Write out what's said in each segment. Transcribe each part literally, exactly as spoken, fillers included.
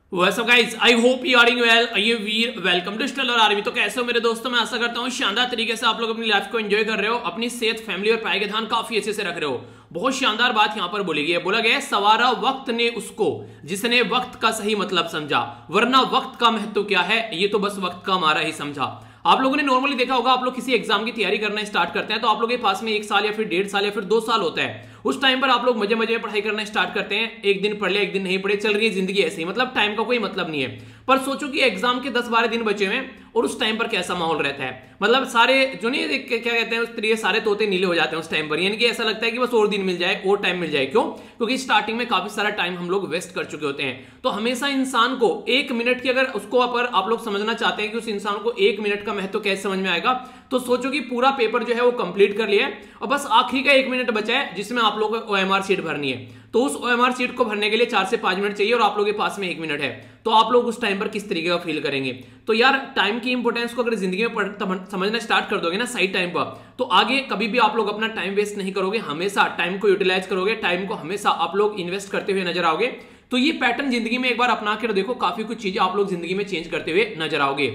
What's up guys? I hope you are doing well. ये Veer welcome to Stellar Army. तो कैसे हो मेरे दोस्तों? मैं आशा करता हूँ शानदार तरीके से आप लोग अपनी लाइफ को एंजॉय कर रहे हो, अपनी सेहत, फैमिली और पढ़ाई का ध्यान काफी अच्छे से रख रहे हो। बहुत शानदार बात यहाँ पर बोली गई है। बोला गया है, सवारा वक्त ने उसको जिसने वक्त का सही मतलब समझा, वरना वक्त का महत्व क्या है ये तो बस वक्त का मारा ही समझा। आप लोगों ने नॉर्मली देखा होगा, आप लोग किसी एग्जाम की तैयारी करना स्टार्ट करते हैं तो आप लोग के पास में एक साल या फिर डेढ़ साल या फिर दो साल होता है। उस टाइम पर आप लोग मजे मजे में पढ़ाई करना स्टार्ट करते हैं। एक दिन पढ़ लिया, एक दिन नहीं पढ़े, चल रही है जिंदगी ऐसे ही, मतलब टाइम का कोई मतलब नहीं है। पर सोचो कि एग्जाम के दस बारह दिन बचे हुए और उस टाइम पर कैसा माहौल रहता है। मतलब सारे जो नहीं क्या कहते हैं उस तरीके सारे तोते नीले हो जाते हैं उस टाइम पर, यानी कि ऐसा लगता है कि बस और दिन मिल जाए और टाइम मिल जाए। क्यों? क्योंकि स्टार्टिंग में काफी सारा टाइम हम लोग वेस्ट कर चुके होते हैं। तो हमेशा इंसान को एक मिनट की, अगर उसको पर आप लोग समझना चाहते हैं कि उस इंसान को एक मिनट का महत्व कैसे समझ में आएगा, तो सोचो कि पूरा पेपर जो है वो कंप्लीट कर लिया है और बस आखिरी का एक मिनट बचा है जिसमें आप लोगों को ओएमआर शीट भरनी है। तो उस ओएमआर शीट को भरने के लिए चार से पांच मिनट चाहिए और आप लोगों के पास में एक मिनट है। तो आप लोग उस टाइम पर किस तरीके का फील करेंगे? तो यार, टाइम की इंपॉर्टेंस को अगर जिंदगी में समझना स्टार्ट कर दोगे ना सही टाइम पर, तो आगे कभी भी आप लोग अपना टाइम वेस्ट नहीं करोगे, हमेशा टाइम को यूटिलाइज करोगे, टाइम को हमेशा आप लोग इन्वेस्ट करते हुए नजर आओगे। तो ये पैटर्न जिंदगी में एक बार अपना कर देखो, काफी कुछ चीजें आप लोग जिंदगी में चेंज करते हुए नजर आओगे।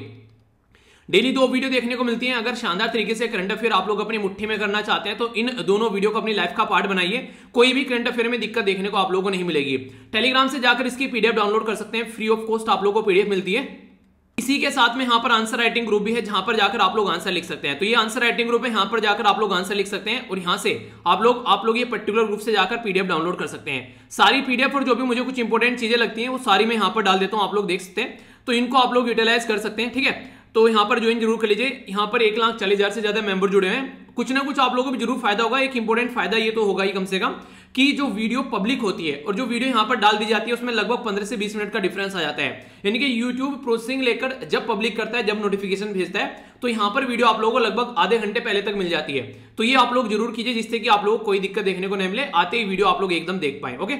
डेली दो वीडियो देखने को मिलती हैं। अगर शानदार तरीके से करंट अफेयर आप लोग अपनी मुट्ठी में करना चाहते हैं तो इन दोनों वीडियो को अपनी लाइफ का पार्ट बनाइए। कोई भी करंट अफेयर में दिक्कत देखने को आप लोगों को नहीं मिलेगी। टेलीग्राम से जाकर इसकी पीडीएफ डाउनलोड कर सकते हैं, फ्री ऑफ कॉस्ट आप लोगों को पीडीएफ मिलती है। इसी के साथ में यहाँ पर आंसर राइटिंग ग्रुप भी है जहां पर जाकर आप लोग आंसर लिख सकते हैं। तो ये आंसर राइटिंग ग्रुप है, यहाँ पर जाकर आप लोग आंसर लिख सकते हैं और यहाँ से आप लोग आप लोग ये पर्टिकुलर ग्रुप से जाकर पीडीएफ डाउनलोड कर सकते हैं। सारी पीडीएफ और जो भी मुझे कुछ इंपॉर्टेंट चीजें लगती हैं वो सारी मैं यहाँ पर डाल देता हूँ, आप लोग देख सकते हैं। तो इनको आप लोग यूटिलाइज कर सकते हैं, ठीक है। तो यहाँ पर ज्वाइन जरूर कर लीजिए। यहाँ पर एक लाख चालीस हजार से ज्यादा मेंबर जुड़े हैं। कुछ ना कुछ आप लोगों को भी जरूर फायदा होगा। एक इंपॉर्टेंट फायदा ये तो होगा ही कम से कम कि जो वीडियो पब्लिक होती है और जो वीडियो यहाँ पर डाल दी जाती है उसमें लगभग पंद्रह से बीस मिनट का डिफरेंस आ जाता है। यानी कि यूट्यूब प्रोसेसिंग लेकर जब पब्लिक करता है, जब नोटिफिकेशन भेजता है, तो यहाँ पर वीडियो आप लोगों को लगभग आधे घंटे पहले तक मिल जाती है। तो ये आप लोग जरूर कीजिए जिससे कि आप लोगों को कोई दिक्कत देखने को नहीं मिले, आते ही वीडियो आप लोग एकदम देख पाए। ओके,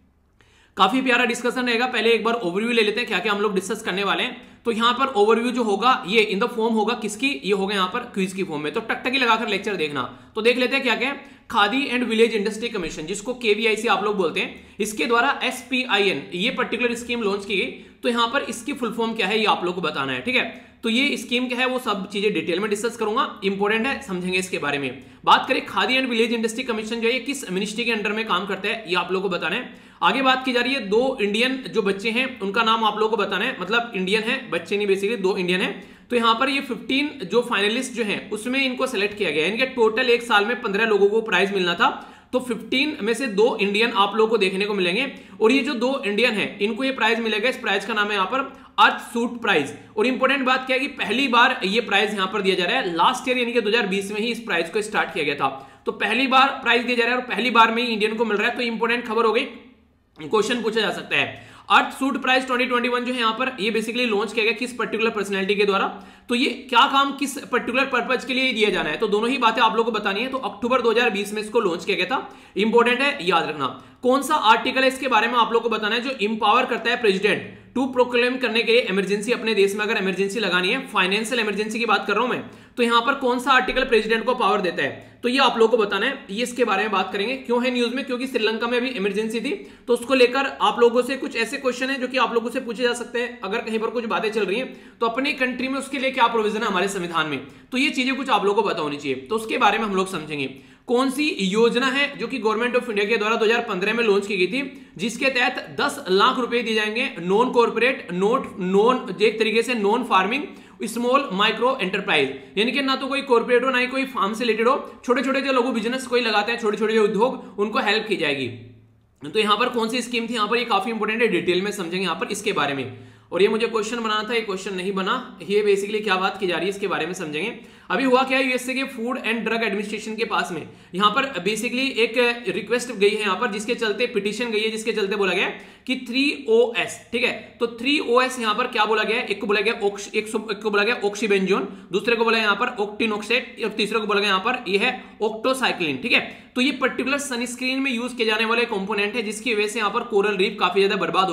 काफी प्यारा डिस्कशन रहेगा। पहले एक बार ओवरव्यू ले लेते हैं क्या क्या हम लोग डिस्कस करने वाले हैं। तो यहाँ पर ओवरव्यू जो होगा ये इन द फॉर्म होगा किसकी? ये होगा यहाँ पर क्विज की फॉर्म में। तो टकटकी लगाकर लेक्चर देखना। तो देख लेते हैं क्या क्या है। Khadi and village industry commission, जिसको केवीआईसी आप लोग बोलते हैं, इसके द्वारा एसपीआईएन ये पर्टिकुलर स्कीम लॉन्च की गई। तो यहाँ पर इसकी फुल फॉर्म क्या है ये आप लोग को बताना है, ठीक है। तो ये स्कीम क्या है वो सब चीजें डिटेल में डिस्कस करूंगा, इंपॉर्टेंट है, समझेंगे इसके बारे में। बात करें Khadi and village industry commission जो है किस मिनिस्ट्री के अंडर में काम करता है ये आप लोगों को बताना है। आगे बात की जा रही है दो इंडियन जो बच्चे हैं उनका नाम आप लोगों को बताना है, मतलब इंडियन है, बच्चे नहीं, बेसिकली दो इंडियन है। तो यहाँ पर ये पंद्रह जो फाइनलिस्ट जो हैं उसमें इनको सेलेक्ट किया गया, यानी कि टोटल एक साल में पंद्रह लोगों को प्राइज मिलना था। तो पंद्रह में से दो इंडियन आप लोगों को देखने को मिलेंगे और ये जो दो इंडियन है इनको ये प्राइज मिलेगा। इस प्राइज का नाम है यहाँ पर अर्थ सूट प्राइज। और इंपॉर्टेंट बात क्या है कि पहली बार ये प्राइज यहाँ पर दिया जा रहा है। लास्ट ईयर यानी कि दो हज़ार बीस में ही इस प्राइज को स्टार्ट किया गया था। तो पहली बार प्राइज दिया जा रहा है और पहली बार में ही इंडियन को मिल रहा है। तो इंपॉर्टेंट खबर हो गई, क्वेश्चन पूछा जा सकता है। Earthshot Prize twenty twenty one जो है यहाँ पर ये बेसिकली लॉन्च किया गया किस पर्टिकुलर पर्सनैलिटी के द्वारा। तो ये क्या काम किस पर्टिकुलर पर्पज के लिए दिया जाना है, तो दोनों ही बातें आप लोगों को बतानी है। तो अक्टूबर दो हज़ार बीस में इसको लॉन्च किया गया था, इंपॉर्टेंट है, याद रखना। कौन सा आर्टिकल है इसके बारे में आप लोगों को बताना है, जो इंपावर करता है प्रेसिडेंट टू प्रोक्लेम करने के लिए इमरजेंसी अपने देश में अगर इमरजेंसी लगानी है, फाइनेंशियल इमरजेंसी की बात कर रहा हूं मैं, तो यहां पर कौन सा आर्टिकल प्रेसिडेंट को पावर देता है, तो ये आप लोगों को बताना है। ये इसके बारे में बात करेंगे। क्यों है न्यूज में? क्योंकि श्रीलंका में अभी इमरजेंसी थी, तो उसको लेकर आप लोगों से कुछ ऐसे क्वेश्चन है जो कि आप लोगों से पूछे जा सकते हैं। अगर कहीं पर कुछ बातें चल रही हैं तो अपनी कंट्री में उसके लिए क्या प्रोविजन है हमारे संविधान में, तो ये चीजें कुछ आप लोगों को पता होनी चाहिए। तो उसके बारे में हम लोग समझेंगे। कौन सी योजना है जो कि गवर्नमेंट ऑफ इंडिया के द्वारा दो हज़ार पंद्रह में लॉन्च की गई थी, जिसके तहत दस लाख रुपए दिए जाएंगे नॉन कॉर्पोरेट, नोट नॉन एक तरीके से non farming small micro enterprise, यानी कि ना तो कोई कॉर्पोरेट हो ना ही कोई फार्म से रिलेटेड हो, छोटे छोटे जो लोग बिजनेस कोई लगाते हैं, छोटे छोटे जो उद्योग, उनको हेल्प की जाएगी। तो यहाँ पर कौन सी स्कीम थी यहाँ पर, ये काफी इंपोर्टेंट है, डिटेल में समझेंगे यहाँ पर इसके बारे में। और ये मुझे क्वेश्चन बनाना था, ये क्वेश्चन नहीं बना। ये बेसिकली क्या बात की जा रही है इसके बारे में समझेंगे। अभी हुआ क्या है, यूएसए के फूड एंड ड्रग एडमिनिस्ट्रेशन के पास में यहाँ पर बेसिकली एक रिक्वेस्ट गई है यहाँ पर, जिसके चलते पिटीशन गई है, जिसके चलते बोला गया कि थ्री ओ एस, ठीक है। तो थ्री ओ एस यहाँ पर क्या बोला गया है, एक को बोला गया ऑक्स, एक, एक को बोला गया ऑक्सीबेंजोन, दूसरे को बोला यहाँ पर ऑक्टिनोक्सेट और तीसरे को बोला गया यहाँ पर ये है ऑक्टोसाइक्लिन, ठीक है। तो ये पर्टिकुलर सनस्क्रीन में यूज किए जाने वाले कंपोनेंट है जिसकी वजह से यहाँ पर कोरल रीफ काफी ज्यादा बर्बाद हो रहा है।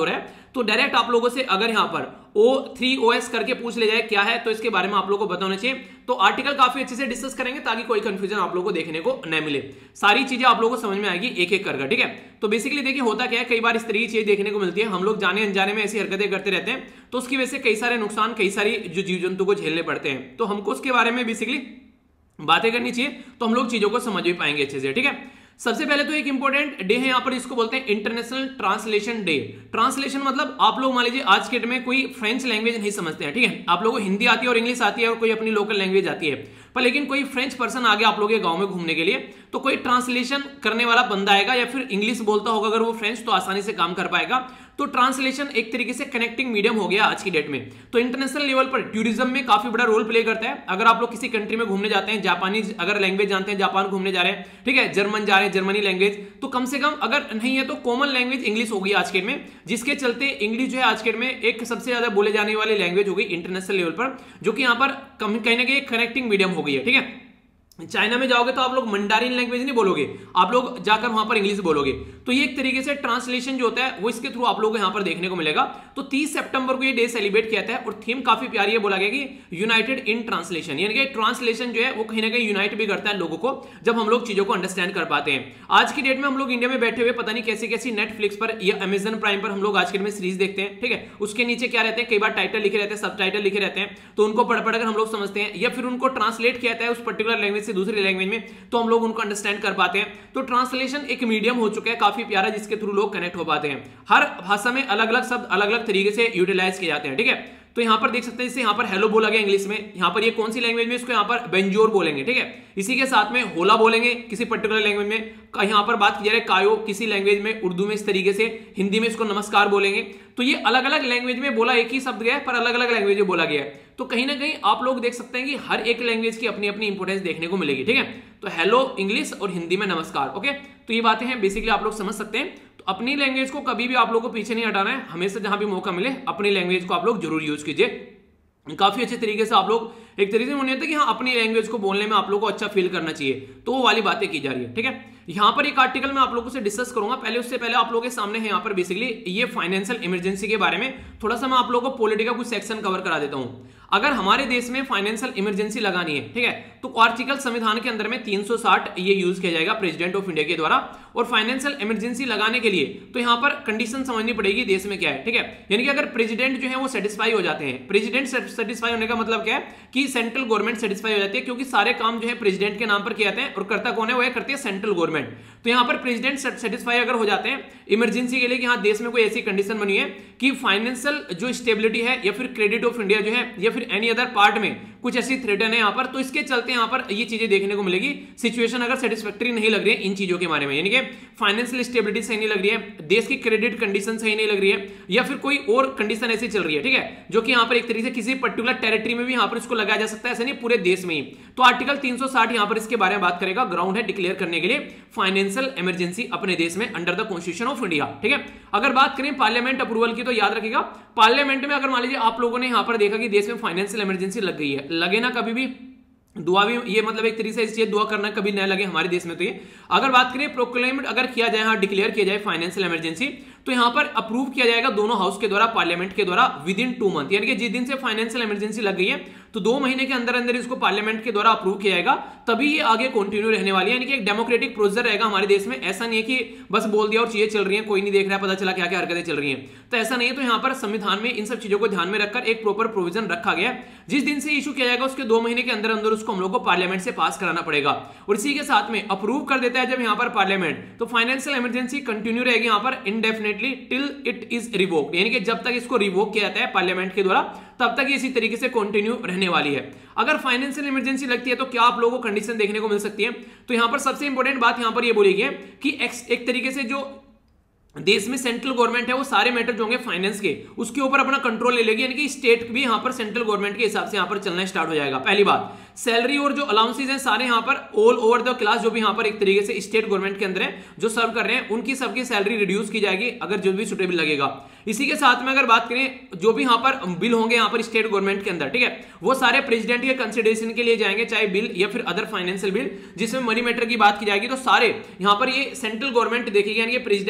तो डायरेक्ट आप लोगों से अगर यहां पर ओ थ्री ओ एस करके पूछ ले जाए क्या है, तो इसके बारे में आप लोगों को बताना चाहिए। तो आर्टिकल काफी अच्छे से डिस्कस करेंगे ताकि कोई कंफ्यूजन आप लोगों को देखने को न मिले, सारी चीजें आप लोगों को समझ में आएगी एक एक करके, ठीक है। तो बेसिकली देखिए होता क्या है, कई बार इस तरह की चीज देखने को मिलती है, हम लोग जाने अनजाने में ऐसी हरकतें करते रहते हैं, तो उसकी वजह से कई सारे नुकसान, कई सारी जो जीव जंतु को झेलने पड़ते हैं। तो हमको उसके बारे में बेसिकली बातें करनी चाहिए, तो हम लोग चीजों को समझ भी पाएंगे अच्छे से, ठीक है। सबसे पहले तो एक इंपॉर्टेंट डे है यहाँ पर, इसको बोलते हैं इंटरनेशनल ट्रांसलेशन डे। ट्रांसलेशन मतलब आप लोग मान लीजिए आज के डेट में कोई फ्रेंच लैंग्वेज नहीं समझते हैं, ठीक है, आप लोगों को हिंदी आती है और इंग्लिश आती है और कोई अपनी लोकल लैंग्वेज आती है, पर लेकिन कोई फ्रेंच पर्सन आ गया आप लोगों के गांव में घूमने के लिए, तो कोई ट्रांसलेशन करने वाला बंदा आएगा या फिर इंग्लिश बोलता होगा अगर वो फ्रेंच, तो आसानी से काम कर पाएगा। तो ट्रांसलेशन एक तरीके से कनेक्टिंग मीडियम हो गया आज की डेट में। तो इंटरनेशनल लेवल पर टूरिज्म में काफी बड़ा रोल प्ले करता है। अगर आप लोग किसी कंट्री में घूमने जाते हैं, जापानीज अगर लैंग्वेज जानते हैं, जापान घूमने जा रहे हैं, ठीक है, जर्मन जा रहे हैं, जर्मनी लैंग्वेज, तो कम से कम अगर नहीं है तो कॉमन लैंग्वेज इंग्लिश हो गई आज के डेट में, जिसके चलते इंग्लिश जो है आज के डेट में एक सबसे ज्यादा बोले जाने वाली लैंग्वेज हो गई इंटरनेशनल लेवल पर, जो कि यहाँ पर कहीं ना कहीं कनेक्टिंग मीडियम हो गई है, ठीक है। चाइना में जाओगे तो आप लोग मंडारिन लैंग्वेज नहीं बोलोगे, आप लोग जाकर वहां पर इंग्लिश बोलोगे। तो ये एक तरीके से ट्रांसलेशन जो होता है वो इसके थ्रू आप लोगों को यहां पर देखने को मिलेगा। तो तीस सितंबर को ये डे सेलिब्रेट किया जाता है और थीम काफी प्यारी है, बोला गया कि यूनाइटेड इन ट्रांसलेशन, यानी कि ट्रांसलेशन जो है वो कहीं ना कहीं यूनाइट भी करता है लोगों को, जब हम लोग चीजों को अंडरस्टैंड कर पाते हैं। आज की डेट में हम लोग इंडिया में बैठे हुए पता नहीं कैसी कैसी नेटफ्लिक्स पर या अमेजन प्राइम पर हम लोग आज के डेट में सीरीज देखते हैं, ठीक है, उसके नीचे क्या रहते हैं, कई बार टाइटल लिखे रहते हैं, सब टाइटल लिखे रहते हैं, तो उनको पढ़ पढ़कर हम लोग समझते हैं, या फिर उनको ट्रांसलेट किया जाता है उस पर्टिकुलर लैंग्वेज से दूसरी लैंग्वेज में, तो हम लोग उनको अंडरस्टैंड कर पाते हैं। तो ट्रांसलेशन एक मीडियम हो चुका है काफी प्यारा, जिसके थ्रू लोग कनेक्ट हो पाते हैं। हर भाषा में अलग अलग शब्द अलग अलग तरीके से यूटिलाइज किए जाते हैं, ठीक है। तो यहां पर देख सकते हैं, जैसे यहां पर हेलो बोला गया इंग्लिश में, यहां पर ये कौन सी लैंग्वेज में, इसको यहां पर बेंजोर बोलेंगे, ठीक है। इसी के साथ में होला बोलेंगे किसी पर्टिकुलर लैंग्वेज में, यहां पर बात की जा रही है कायो किसी लैंग्वेज में, उर्दू में इस तरीके से, हिंदी में इसको नमस्कार बोलेंगे। तो ये अलग अलग लैंग्वेज में बोला एक ही शब्द गया है, पर अलग अलग लैंग्वेज में बोला गया है। तो कहीं ना कहीं आप लोग देख सकते हैं कि हर एक लैंग्वेज की अपनी अपनी इंपोर्टेंस देखने को मिलेगी, ठीक है। तो हेलो इंग्लिश और हिंदी में नमस्कार, ओके। तो ये बातें हैं बेसिकली आप लोग समझ सकते हैं। तो अपनी लैंग्वेज को कभी भी आप लोग को पीछे नहीं हटाना है, हमेशा जहां भी मौका मिले अपनी लैंग्वेज को आप लोग जरूर यूज कीजिए। काफी अच्छे तरीके से आप लोग एक तरीके से होने होता है कि हाँ अपनी लैंग्वेज को बोलने में आप लोगों को अच्छा फील करना चाहिए, तो वो वाली बातें की जा रही है, ठीक है। यहां पर एक आर्टिकल मैं आप लोगों से डिस्कस करूंगा, पहले उससे पहले आप लोगों के सामने है यहाँ पर बेसिकली ये फाइनेंशियल इमरजेंसी के बारे में थोड़ा सा मैं आप लोगों को पॉलिटिका कुछ सेक्शन कवर करा देता हूं। अगर हमारे देश में फाइनेंशियल इमरजेंसी लगानी है, ठीक है, तो आर्टिकल संविधान के अंदर में तीन सौ साठ ये यूज किया जाएगा प्रेसिडेंट ऑफ इंडिया के द्वारा। और फाइनेंशियल इमरजेंसी लगाने के लिए तो यहां पर कंडीशन समझनी पड़ेगी देश में क्या है, ठीक है। यानी कि अगर प्रेसिडेंट जो है वो सेटिस्फाई हो जाते हैं, प्रेसिडेंट सेटिस्फाई होने का मतलब क्या है कि सेंट्रल गवर्नमेंट सेटिस्फाई हो जाती है, क्योंकि सारे काम जो है प्रेसिडेंट के नाम पर किए जाते हैं और करता कौन है, वो करती है सेंट्रल गवर्नमेंट। तो यहां पर प्रेसिडेंट सेटिस्फाई अगर हो जाते हैं इमरजेंसी के लिए कि हाँ देश में कोई ऐसी कंडीशन बनी है कि फाइनेंशियल जो स्टेबिलिटी है या फिर क्रेडिट ऑफ इंडिया जो है या फिर एनी अदर पार्ट में कुछ ऐसी थ्रेटन है यहाँ पर, तो इसके चलते यहाँ पर ये चीजें देखने को मिलेगी। सिचुएशन अगर सेटिस्फैक्टरी नहीं लग रही है इन चीजों के बारे में, यानी कि फाइनेंशियल स्टेबिलिटी सही नहीं लग रही है, देश की क्रेडिट कंडीशन सही नहीं लग रही है, या फिर कोई और कंडीशन ऐसी चल रही है, ठीक है, जो कि यहाँ पर एक तरीके से किसी पर्टिकुलर टेरिटरी में भी यहाँ पर इसको लगाया जा सकता है, ऐसा नहीं पूरे देश में ही। तो आर्टिकल तीन सौ साठ यहाँ पर इसके बारे में बात करेगा, ग्राउंड है डिक्लेयर करने के लिए फाइनेंशियल इमरजेंसी अपने देश में under the constitution of India, ठीक है। अगर बात करें पार्लियामेंट अप्रूवल की, तो याद रखिएगा पार्लियामेंट में अगर मान लीजिए आप लोगों ने यहाँ पर देखा कि देश में फाइनेंशियल इमरजेंसी लग गई है, लगे ना कभी भी दुआ भी, ये मतलब एक तरीके से इस चीज दुआ करना कभी न लगे हमारे देश में। तो ये अगर बात करें प्रोक्लेम्ड अगर किया जाए, हाँ डिक्लेयर किया जाए फाइनेंशियल इमरजेंसी, तो यहां पर अप्रूव किया जाएगा दोनों हाउस के द्वारा, पार्लियामेंट के द्वारा विद इन टू मंथ, यानी कि जिस दिन से फाइनेंशियल इमरजेंसी लग गई है तो दो महीने के अंदर अंदर इसको पार्लियामेंट के द्वारा अप्रूव किया जाएगा, तभी ये आगे कंटिन्यू रहने वाली है। यानी कि एक डेमोक्रेटिक प्रोसीजर रहेगा हमारे देश में, ऐसा नहीं है कि बस बोल दिया और चीजें चल रही हैं, कोई नहीं देख रहा है, पता चला क्या क्या हरकतें चल रही हैं, तो ऐसा नहीं है। तो यहाँ पर संविधान में इन सब चीजों को ध्यान में रखकर एक प्रॉपर प्रोविजन रखा गया, जिस दिन से इशू किया जाएगा उसके दो महीने के अंदर अंदर उसको हम लोग को पार्लियामेंट से पास कराना पड़ेगा। और इसी के साथ में अप्रूव कर देता है जब यहाँ पर पार्लियामेंट, तो फाइनेंशियल इमरजेंसी कंटिन्यू रहेगी यहाँ पर indefinitely till it is revoked, यानी कि जब तक इसको रिवोक किया जाता है पार्लियामेंट के द्वारा तब तक इसी तरीके से कंटिन्यू रहने वाली है। अगर फाइनेंशियल इमरजेंसी लगती है तो क्या आप लोगों को कंडीशन देखने को मिल सकती है, तो यहां पर सबसे इंपॉर्टेंट बात यहां पर यह बोली गई है कि एक तरीके से जो देश में सेंट्रल गवर्नमेंट है वो सारे मैटर जो होंगे फाइनेंस के उसके ऊपर अपना कंट्रोल ले लेगी, यानी कि स्टेट भी यहां पर सेंट्रल गवर्नमेंट के हिसाब से यहां पर चलना स्टार्ट हो जाएगा। पहली बात, सैलरी और जो अलाउंसेज हैं सारे यहां पर ऑल ओवर द क्लास जो भी यहां पर एक तरीके से स्टेट गवर्नमेंट के अंदर है जो सर्व कर रहे हैं उनकी सबकी सैलरी रिड्यूस की जाएगी अगर जो भी सुटेबल लगेगा। इसी के साथ में अगर बात करें जो भी यहां पर बिल होंगे यहां पर स्टेट गवर्नमेंट के अंदर, ठीक है, वो सारे प्रेसिडेंट के कंसिडरेशन के लिए जाएंगे, चाहे बिल या फिर अदर फाइनेंशियल बिल जिसमें मनी मैटर की बात की जाएगी, तो सारे यहां पर ये सेंट्रल गवर्नमेंट देखेगी, यानी कि प्रेसिडेंट के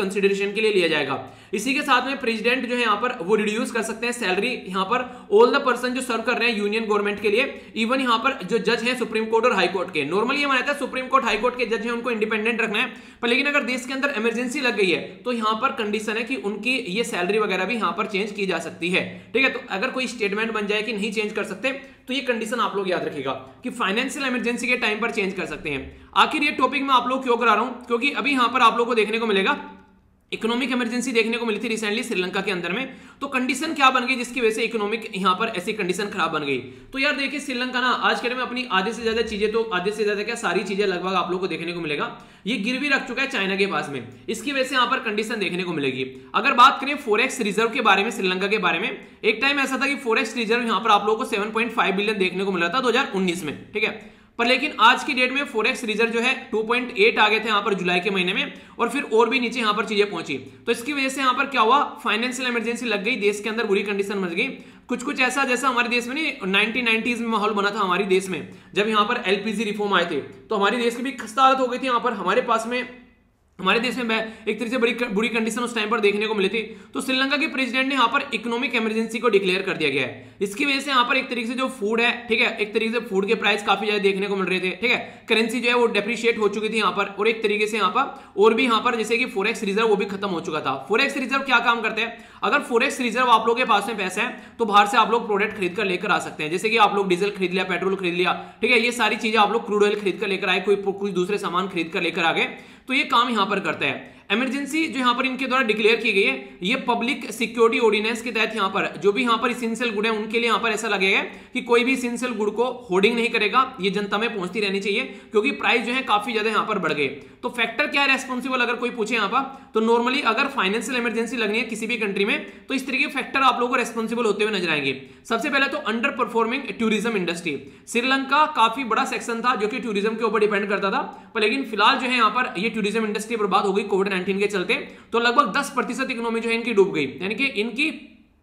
कंसिडरेशन के लिए लिया जाएगा। इसी के साथ में प्रेसिडेंट जो है यहाँ पर वो रिड्यूस कर सकते हैं सैलरी यहाँ पर ऑल द पर्सन जो सर्व कर रहे हैं यूनियन गवर्नमेंट के लिए, इवन यहाँ पर जो जज है सुप्रीम कोर्ट और हाई कोर्ट के। नॉर्मली ये माना जाता है सुप्रीम कोर्ट हाई कोर्ट के जज है उनको इंडिपेंडेंट रखना है, पर लेकिन अगर देश के अंदर इमरजेंसी लग गई है तो यहाँ पर कंडीशन है कि उनकी ये सैलरी वगैरह भी यहाँ पर चेंज की जा सकती है। ठीक है, तो अगर कोई स्टेटमेंट बन जाए कि नहीं चेंज कर सकते तो ये कंडीशन आप लोग याद रखिएगा कि फाइनेंशियल इमरजेंसी के टाइम पर चेंज कर सकते हैं। आखिर ये टॉपिक मैं आप लोग क्यों करा रहा हूं, क्योंकि अभी यहां पर आप लोग को देखने को मिलेगा इकोनॉमिक इमरजेंसी देखने को मिली थी रिसेंटली श्रीलंका के अंदर में, तो कंडीशन क्या बन गई जिसकी वजह से इकोनॉमिक यहां पर ऐसी कंडीशन खराब बन गई। तो यार देखिए श्रीलंका ना आज के टाइम में अपनी आधे से ज्यादा चीजें तो आधे से ज्यादा क्या सारी चीजें लगभग आप लोग को देखने को मिलेगा ये गिरवी रख चुका है चाइना के पास में, इसकी वजह से यहां पर कंडीशन देखने को मिलेगी। अगर बात करें फॉरेक्स रिजर्व के बारे में श्रीलंका के बारे में, एक टाइम ऐसा था कि फॉरेक्स रिजर्व यहां पर आप लोगों को सेवन पॉइंट फाइव बिलियन देखने को मिला था दो हजार उन्नीस में। ठीक है, पर लेकिन आज की डेट में फॉरेक्स रिजर्व जो है टू पॉइंट एट आ गए थे यहां पर जुलाई के महीने में, और फिर और भी नीचे यहां पर चीजें पहुंची। तो इसकी वजह से यहां पर क्या हुआ, फाइनेंशियल इमरजेंसी लग गई, देश के अंदर बुरी कंडीशन बन गई। कुछ कुछ ऐसा जैसा हमारे देश में नहीं नाइनटीन नाइंटीज़ में माहौल बना था हमारे देश में, जब यहां पर एलपीजी रिफॉर्म आए थे तो हमारे देश की भी खस्ता हालत हो गई थी। यहां पर हमारे पास में हमारे देश में एक तरीके से बड़ी बुरी कंडीशन उस टाइम पर देखने को मिली थी। तो श्रीलंका के प्रेसिडेंट ने यहाँ पर इकोनॉमिक इमरजेंसी को डिक्लेयर कर दिया गया है। इसकी वजह से यहाँ पर एक तरीके से जो फूड है, ठीक है, एक तरीके से फूड के प्राइस काफी ज्यादा देखने को मिल रहे थे। ठीक है, करेंसी जो है वो डेप्रिशिएट हो चुकी थी यहाँ पर, और एक तरीके से यहाँ पर और भी यहाँ पर जैसे कि फॉरेक्स रिजर्व वो भी खत्म हो चुका था। फॉरेक्स रिजर्व क्या काम करते हैं, अगर फॉरेक्स रिजर्व आप लोगों के पास में पैसा है तो बाहर से आप लोग प्रोडक्ट खरीद कर लेकर आ सकते हैं, जैसे कि आप लोग डीजल खरीद लिया, पेट्रोल खरीद लिया, ठीक है, ये सारी चीजें आप लोग क्रूड ऑयल खरीद कर लेकर आए, कोई कुछ दूसरे सामान खरीद कर लेकर आ गए, तो ये काम यहां पर करता है। इमरजेंसी जो यहां पर इनके द्वारा डिक्लेयर की गई है, ये पब्लिक सिक्योरिटी ऑर्डिनेंस के तहत यहां पर जो भी यहां पर इसेंशियल गुड है उनके लिए यहां पर ऐसा लगेगा कि कोई भी इसेंशियल गुड को होर्डिंग नहीं करेगा, ये जनता में पहुंचती रहनी चाहिए, क्योंकि प्राइस जो है काफी ज्यादा यहां पर बढ़ गए। तो फैक्टर क्या है रेस्पॉन्सिबल, अगर कोई पूछे यहां पर, तो नॉर्मली अगर फाइनेंशियल इमरजेंसी लगनी है किसी भी कंट्री में तो इस तरीके के फैक्टर आप लोगों को रेस्पॉन्सिबल होते हुए नजर आएंगे। सबसे पहले तो under performing tourism industry. Sri Lanka काफी बड़ा सेक्शन था जो कि टूरिज्म के ऊपर डिपेंड करता था, पर लेकिन फिलहाल जो है यहाँ पर ये टूरिज्म इंडस्ट्री बर्बाद हो गई कोविड नाइनटीन के चलते, तो लगभग दस प्रतिशत इकोनॉमी जो है इनकी डूब गई, यानी कि इनकी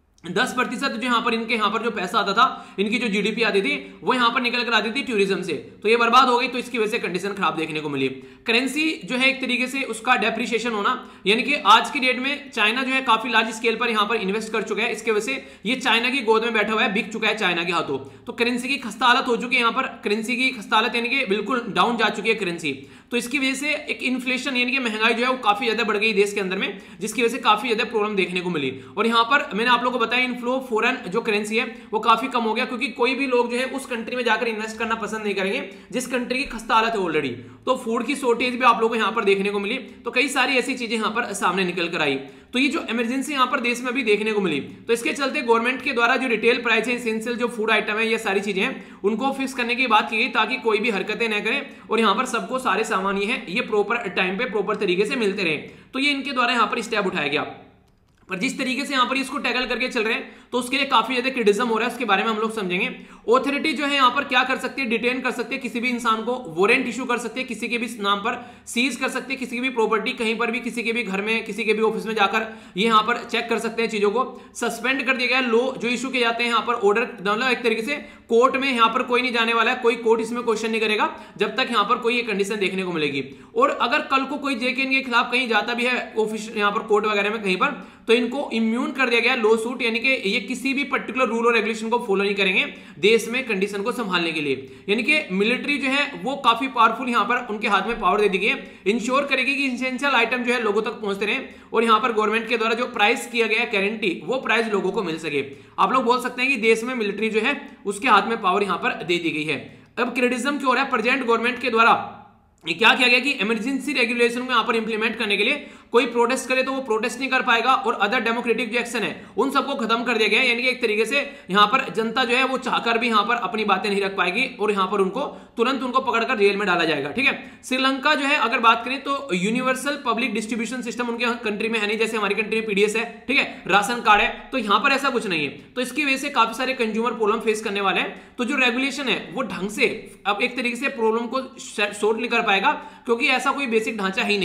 दस प्रतिशत जो यहाँ पर इनके यहाँ पर जो पैसा आता था, इनकी जो जीडीपी आती थी वो यहाँ पर निकल कर आती थी टूरिज्म से, तो ये बर्बाद हो गई। तो इसकी वजह से कंडीशन खराब देखने को मिली। करेंसी जो है एक तरीके से उसका डेप्रिसिएशन होना, यानी कि आज की डेट में चाइना जो है काफी लार्ज स्केल पर यहाँ पर इन्वेस्ट कर चुका है, इसके वजह से ये चाइना की गोद में बैठा हुआ है, बिक चुका है चाइना के हाथों। तो करेंसी की खस्ता हालत हो चुकी है, यहाँ पर करेंसी की खस्ता हालत यानी कि बिल्कुल डाउन जा चुकी है करेंसी। तो इसकी वजह से एक इन्फ्लेशन यानी कि महंगाई जो है वो काफी ज्यादा बढ़ गई देश के अंदर में, जिसकी वजह से काफी ज्यादा प्रॉब्लम देखने को मिली। और यहाँ पर मैंने आप लोगों को बताया इनफ्लो फॉरेन जो करेंसी है वो काफी कम हो गया, क्योंकि कोई भी लोग जो है उस कंट्री में जाकर इन्वेस्ट करना पसंद नहीं करेंगे जिस कंट्री की खस्ता हालत है ऑलरेडी। तो फूड की शॉर्टेज भी आप लोगों को यहाँ पर देखने को मिली, तो कई सारी ऐसी चीजें यहाँ पर सामने निकल कर आई। तो ये जो इमरजेंसी यहाँ पर देश में भी देखने को मिली, तो इसके चलते गवर्नमेंट के द्वारा जो रिटेल प्राइस है, एसेंशियल जो फूड आइटम है, ये सारी चीजें हैं उनको फिक्स करने की बात की गई, ताकि कोई भी हरकतें न करें और यहाँ पर सबको सारे सामान ये है ये प्रॉपर टाइम पे प्रॉपर तरीके से मिलते रहे। तो ये इनके द्वारा यहाँ पर स्टेप उठाया गया। पर जिस तरीके से यहाँ पर इसको टैकल करके चल रहे हैं तो उसके लिए काफी ज्यादा क्रिटिसिज्म हो रहा है, उसके बारे में हम लोग समझेंगे। ऑथोरिटी जो है यहाँ पर क्या कर सकती है, डिटेन कर सकती है किसी भी इंसान को, वारंट इशू कर सकती है किसी के भी नाम पर, सीज कर सकते हैं किसी की भी प्रॉपर्टी, कहीं पर भी किसी के भी घर में किसी के भी ऑफिस में जाकर ये यहाँ पर चेक कर सकते हैं चीजों को। सस्पेंड कर दिया गया लॉ जो इशू किए जाते हैं यहाँ पर, ऑर्डर मतलब एक तरीके से कोर्ट में यहाँ पर कोई नहीं जाने वाला है, कोई कोर्ट इसमें क्वेश्चन नहीं करेगा जब तक यहाँ पर कोई ये कंडीशन देखने को मिलेगी। और अगर कल को कोई जेके इनके खिलाफ कहीं जाता भी है ऑफिस यहाँ पर कोर्ट वगैरह में कहीं पर, तो इनको इम्यून कर दिया गया लॉ सूट, यानी कि ये किसी भी पर्टिकुलर रूल और रेगुलेशन को फॉलो नहीं करेंगे देश में कंडीशन को संभालने के लिए। यानी कि मिलिट्री जो है वो काफी पावरफुल यहाँ पर उनके हाथ में पावर दे दी गई है, इंश्योर करेगी कि एसेंशियल आइटम जो है लोगों तक पहुंचते रहे और यहाँ पर गवर्नमेंट के द्वारा जो प्राइस किया गया गारंटी वो प्राइस लोगों को मिल सके। आप लोग बोल सकते हैं कि देश में मिलिट्री जो है उसके हाथ में पावर यहाँ पर दे दी गई है। अब क्रिटिसिज्म क्यों हो रहा है, प्रेजेंट गवर्नमेंट के द्वारा ये क्या किया गया कि इमरजेंसी रेगुलेशन में यहाँ पर इंप्लीमेंट करने के लिए कोई प्रोटेस्ट करे तो वो प्रोटेस्ट नहीं कर पाएगा, और अदर डेमोक्रेटिक जो एक्शन है उन सबको खत्म कर दिया गया है। यानी कि एक तरीके से यहाँ पर जनता जो है वो चाहकर भी यहाँ पर अपनी बातें नहीं रख पाएगी और यहाँ पर उनको तुरंत उनको पकड़कर जेल में डाला जाएगा। ठीक है, श्रीलंका जो है अगर बात करें तो यूनिवर्सल पब्लिक डिस्ट्रीब्यूशन सिस्टम उनके कंट्री में है नहीं, जैसे हमारी कंट्री में पीडीएस है, ठीक है, राशन कार्ड है, तो यहाँ पर ऐसा कुछ नहीं है। तो इसकी वजह से काफी सारे कंज्यूमर प्रॉब्लम फेस करने वाले हैं। तो जो रेगुलेशन है वो ढंग से अब एक तरीके से प्रॉब्लम को सॉल्व नहीं कर पाएगा, क्योंकि ऐसा कोई बेसिक ढांचा ही नहीं है।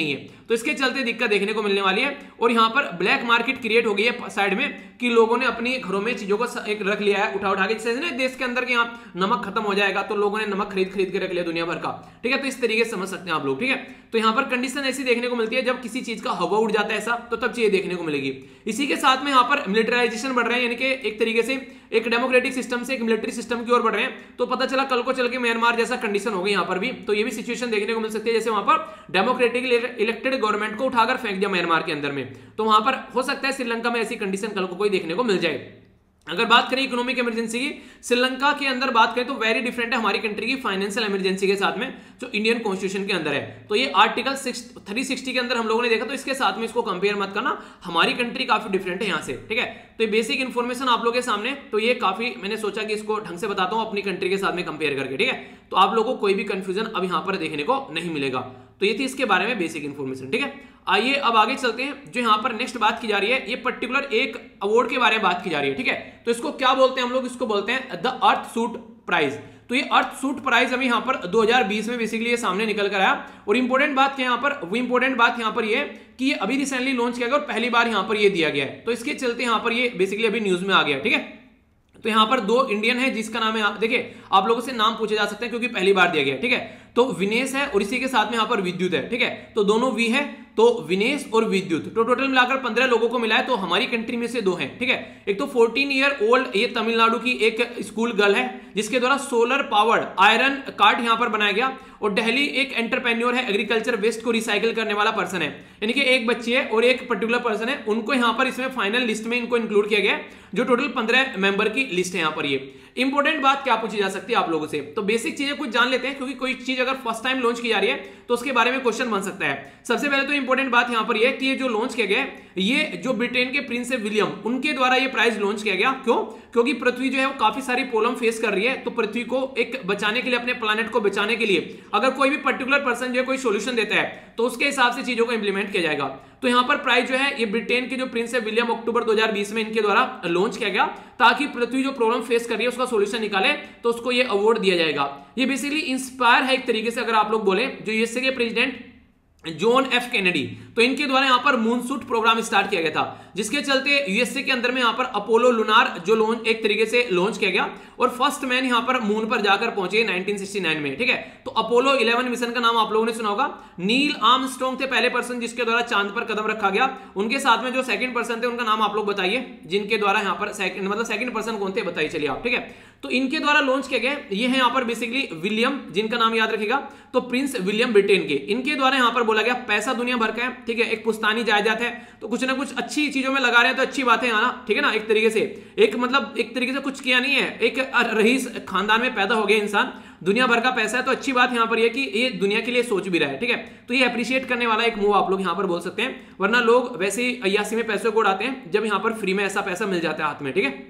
तो इसके चलते दिक्कत देखने को मिलने वाली है। और यहाँ पर ब्लैक मार्केट क्रिएट हो गई है साइड में कि लोगों ने अपनी घरों में चीजों को एक रख लिया है उठा उठा के, जैसे ना देश के अंदर के यहाँ नमक खत्म हो जाएगा तो लोगों ने नमक खरीद खरीद के रख लिया दुनिया भर का, ठीक है। तो इस तरीके से समझ सकते हैं आप लोग, ठीक है। तो यहाँ पर कंडीशन ऐसी देखने को मिलती है जब किसी चीज का हवा उड़ जाता है ऐसा, तो तब चीजें देखने को मिलेगी। इसी के साथ में यहाँ पर मिलिटराइजेशन बढ़ रहे हैं, यानी कि एक तरीके से एक डेमोक्रेटिक सिस्टम से एक मिलिट्री सिस्टम की ओर बढ़ रहे हैं। तो पता चला कल को चल के म्यांमार जैसा कंडीशन हो गई यहाँ पर भी, तो ये भी सिचुएशन देखने को मिल सकती है जैसे वहां पर डेमोक्रेटिकली इलेक्टेड गवर्नमेंट को उठाकर फेंक दिया म्यांमार के अंदर में, तो वहां पर हो सकता है श्रीलंका में ऐसी कंडीशन कल को कोई देखने को मिल जाए। अगर बात करें इकोनॉमिक इमरजेंसी की, श्रीलंका के अंदर बात करें तो वेरी डिफरेंट है हमारी कंट्री की फाइनेंशियल इमरजेंसी के साथ में जो इंडियन कॉन्स्टिट्यूशन के अंदर है। तो ये आर्टिकल थ्री सिक्सटी के अंदर हम लोगों ने देखा, तो इसके साथ में इसको कंपेयर मत करना, हमारी कंट्री काफी डिफरेंट है यहाँ से, ठीक है। तो ये बेसिक इन्फॉर्मेशन आप लोगों के सामने, तो ये काफी मैंने सोचा कि इसको ढंग से बताता हूँ अपनी कंट्री के साथ में कंपेयर करके, ठीक है। तो आप लोगों को कोई भी कंफ्यूजन अब यहाँ पर देखने को नहीं मिलेगा। तो ये थी इसके बारे में बेसिक इन्फॉर्मेशन, ठीक है। आइए अब आगे चलते हैं। जो यहाँ पर नेक्स्ट बात की जा रही है, ये पर्टिकुलर एक अवार्ड के बारे में बात की जा रही है, ठीक है। तो इसको क्या बोलते हैं हम लोग, इसको बोलते हैं द अर्थ सूट प्राइज। तो ये अर्थ सूट प्राइज अभी यहाँ पर दो हज़ार बीस में बेसिकली ये सामने निकल कर आया। और इंपॉर्टेंट बात क्या यहाँ पर, वो इंपॉर्टेंट बात यहाँ पर ये कि ये अभी रिसेंटली लॉन्च किया गया और पहली बार यहाँ पर ये दिया गया है। तो इसके चलते यहाँ पर ये बेसिकली अभी न्यूज में आ गया, ठीक है। तो यहाँ पर दो इंडियन है जिसका नाम है, देखिए आप लोगों से नाम पूछे जा सकते हैं क्योंकि पहली बार दिया गया, ठीक है। तो विनेश है और इसी के साथ में यहाँ पर विद्युत है, ठीक है। तो दोनों वी है, तो विनेश और विद्युत, तो टोटल मिलाकर पंद्रह लोगों को मिला है। तो हमारी कंट्री में से दो हैं, ठीक है। एक तो फोर्टीन ईयर ओल्ड ये तमिलनाडु की एक स्कूल गर्ल है जिसके द्वारा सोलर पावर्ड आयरन कार्ट यहाँ पर बनाया गया। और दिल्ली एक एंटरप्रेन्योर है, एग्रीकल्चर वेस्ट को रिसाइकिल करने वाला पर्सन है, यानी कि एक बच्ची है और एक पर्टिकुलर पर्सन है, उनको यहाँ पर इसमें फाइनल लिस्ट में इनको इंक्लूड किया गया, जो टोटल पंद्रह मेंबर की लिस्ट है यहाँ पर। ये इंपॉर्टेंट बात क्या पूछी जा सकती है आप लोगों से, तो बेसिक चीजें कुछ जान लेते हैं क्योंकि कोई चीज अगर फर्स्ट टाइम लॉन्च की जा रही है तो उसके बारे में क्वेश्चन बन सकता है। सबसे पहले तो इंपॉर्टेंट बात यहाँ पर यह कि ये जो लॉन्च किया गया ये जो ब्रिटेन के प्रिंस है विलियम, उनके द्वारा ये प्राइज लॉन्च किया गया। क्यों? क्योंकि पृथ्वी जो है वो काफी सारी प्रॉब्लम फेस कर रही है, तो पृथ्वी को एक बचाने के लिए, अपने प्लैनेट को बचाने के लिए अगर कोई भी पर्टिकुलर पर्सन जो है कोई सोल्यूशन देता है तो उसके हिसाब से चीजों को इंप्लीमेंट किया जाएगा। तो यहाँ पर प्राइज जो है ये ब्रिटेन के जो प्रिंस है विलियम अक्टूबर दो हज़ार बीस में इनके द्वारा लॉन्च किया गया ताकि पृथ्वी जो प्रॉब्लम फेस कर रही है उसका सोल्यूशन निकाले, तो उसको ये अवार्ड दिया जाएगा। ये बेसिकली इंस्पायर है एक तरीके से अगर आप लोग बोले जो यूएसए के प्रेसिडेंट जॉन एफ कैनेडी, तो इनके द्वारा यहाँ पर मूनसूट प्रोग्राम स्टार्ट किया गया था, जिसके चलते यूएसए के अंदर में यहाँ पर अपोलो लुनार जो लॉन्च एक तरीके से लॉन्च किया गया और फर्स्ट मैन यहाँ पर मून पर जाकर पहुंचे नाइनटीन सिक्सटी नाइन में, ठीक है। तो अपोलो इलेवन मिशन का नाम आप लोगों ने सुना होगा। नील आर्मस्ट्रांग थे पहले पर्सन जिसके द्वारा चांद पर कदम रखा गया। उनके साथ में जो सेकंड पर्सन थे उनका नाम आप लोग बताइए, जिनके द्वारा यहाँ पर सेकंड मतलब सेकंड पर्सन कौन थे बताइए, चलिए आप, ठीक है। तो इनके द्वारा लॉन्च किया गया ये है यहाँ पर बेसिकली विलियम, जिनका नाम याद रखिएगा, तो प्रिंस विलियम ब्रिटेन के, इनके द्वारा यहाँ पर बोला गया पैसा दुनिया भर का है, ठीक है, एक पुश्तानी जायदाद है, तो कुछ ना कुछ अच्छी चीजों में लगा रहे हैं तो अच्छी बात है आना, ठीक है ना। एक तरीके से एक मतलब एक तरीके से कुछ किया नहीं है, एक रईस खानदान में पैदा हो गया इंसान, दुनिया भर का पैसा है, तो अच्छी बात यहाँ पर यह कि ये दुनिया के लिए सोच भी रहा है, ठीक है। तो ये अप्रिशिएट करने वाला एक मूव आप लोग यहाँ पर बोल सकते हैं, वरना लोग वैसे ही अय्यासी में पैसे को उड़ाते हैं जब यहाँ पर फ्री में ऐसा पैसा मिल जाता है हाथ में, ठीक है।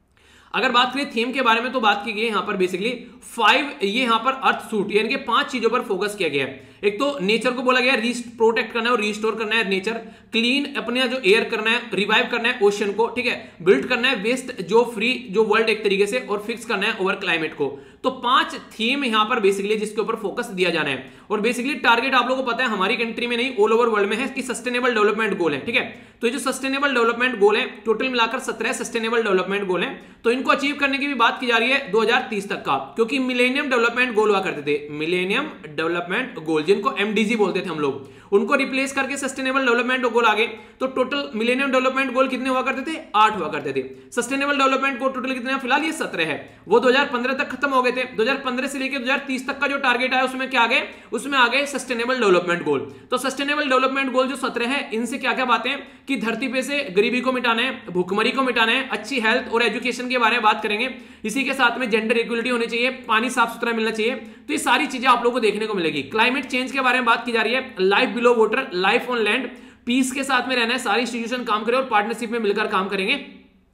अगर बात करें थीम के बारे में तो बात की गई है यहाँ पर बेसिकली फाइव, ये यहाँ पर अर्थ सूट यानी कि पांच चीजों पर फोकस किया गया है। एक तो नेचर को बोला गया प्रोटेक्ट करना है और रिस्टोर करना है नेचर, क्लीन अपने जो एयर करना है, रिवाइव करना है ओशन को, ठीक है, बिल्ड करना है वेस्ट जो फ्री जो वर्ल्ड एक तरीके से, और फिक्स करना है ओवर क्लाइमेट को। तो पांच थीम यहाँ पर बेसिकली जिसके ऊपर फोकस दिया जाना है, और बेसिकली टारगेट आप लोगों को पता है हमारी कंट्री में नहीं ऑल ओवर वर्ल्ड में है कि सस्टेनेबल डेवलपमेंट गोल है, ठीक है। तो ये जो सस्टेनेबल डेवलपमेंट गोल है टोटल मिलाकर सत्रह सस्टेनेबल डेवलपमेंट गोल है, तो इनको अचीव करने की भी बात की जा रही है दो हज़ार तीस तक का, क्योंकि मिलेनियम डेवलपमेंट गोल हुआ करते थे, मिलेनियम डेवलपमेंट गोल जिनको एमडीजी बोलते थे हम लोग, उनको रिप्लेस करके सस्टेनेबल डेवलपमेंट गोल आ गए। तो टोटल मिलेनियम डेवलपमेंट गोल कितने हुआ करते थे? आठ हुआ करते थे। सस्टेनेबल डेवलपमेंट गोल टोटल कितने? फिलहाल ये सत्रह है, वो दो हज़ार पंद्रह तक खत्म हो गए थे। दो हज़ार पंद्रह से लेकर दो हज़ार तीस तक का जो टारगेट आया उसमें क्या आ गए? उसमें आ गए सस्टेनेबल डेवलपमेंट गोल। तो सस्टेनेबल डेवलपमेंट गोल जो सत्रह है, इनसे क्या क्या बातें कि धरती पे से गरीबी को मिटाना है, भूखमरी को मिटाना है, अच्छी हेल्थ और एजुकेशन के बारे में बात करेंगे, इसी के साथ में जेंडर इक्वलिटी होनी चाहिए, पानी साफ सुथरा मिलना चाहिए। तो ये सारी चीजें आप लोगों को देखने को मिलेगी। क्लाइमेट चेंज के बारे में बात की जा रही है, life below water, life on land, peace के साथ में रहना है, सारी इंस्टीट्यूशन काम करें और पार्टनरशिप में मिलकर काम करेंगे।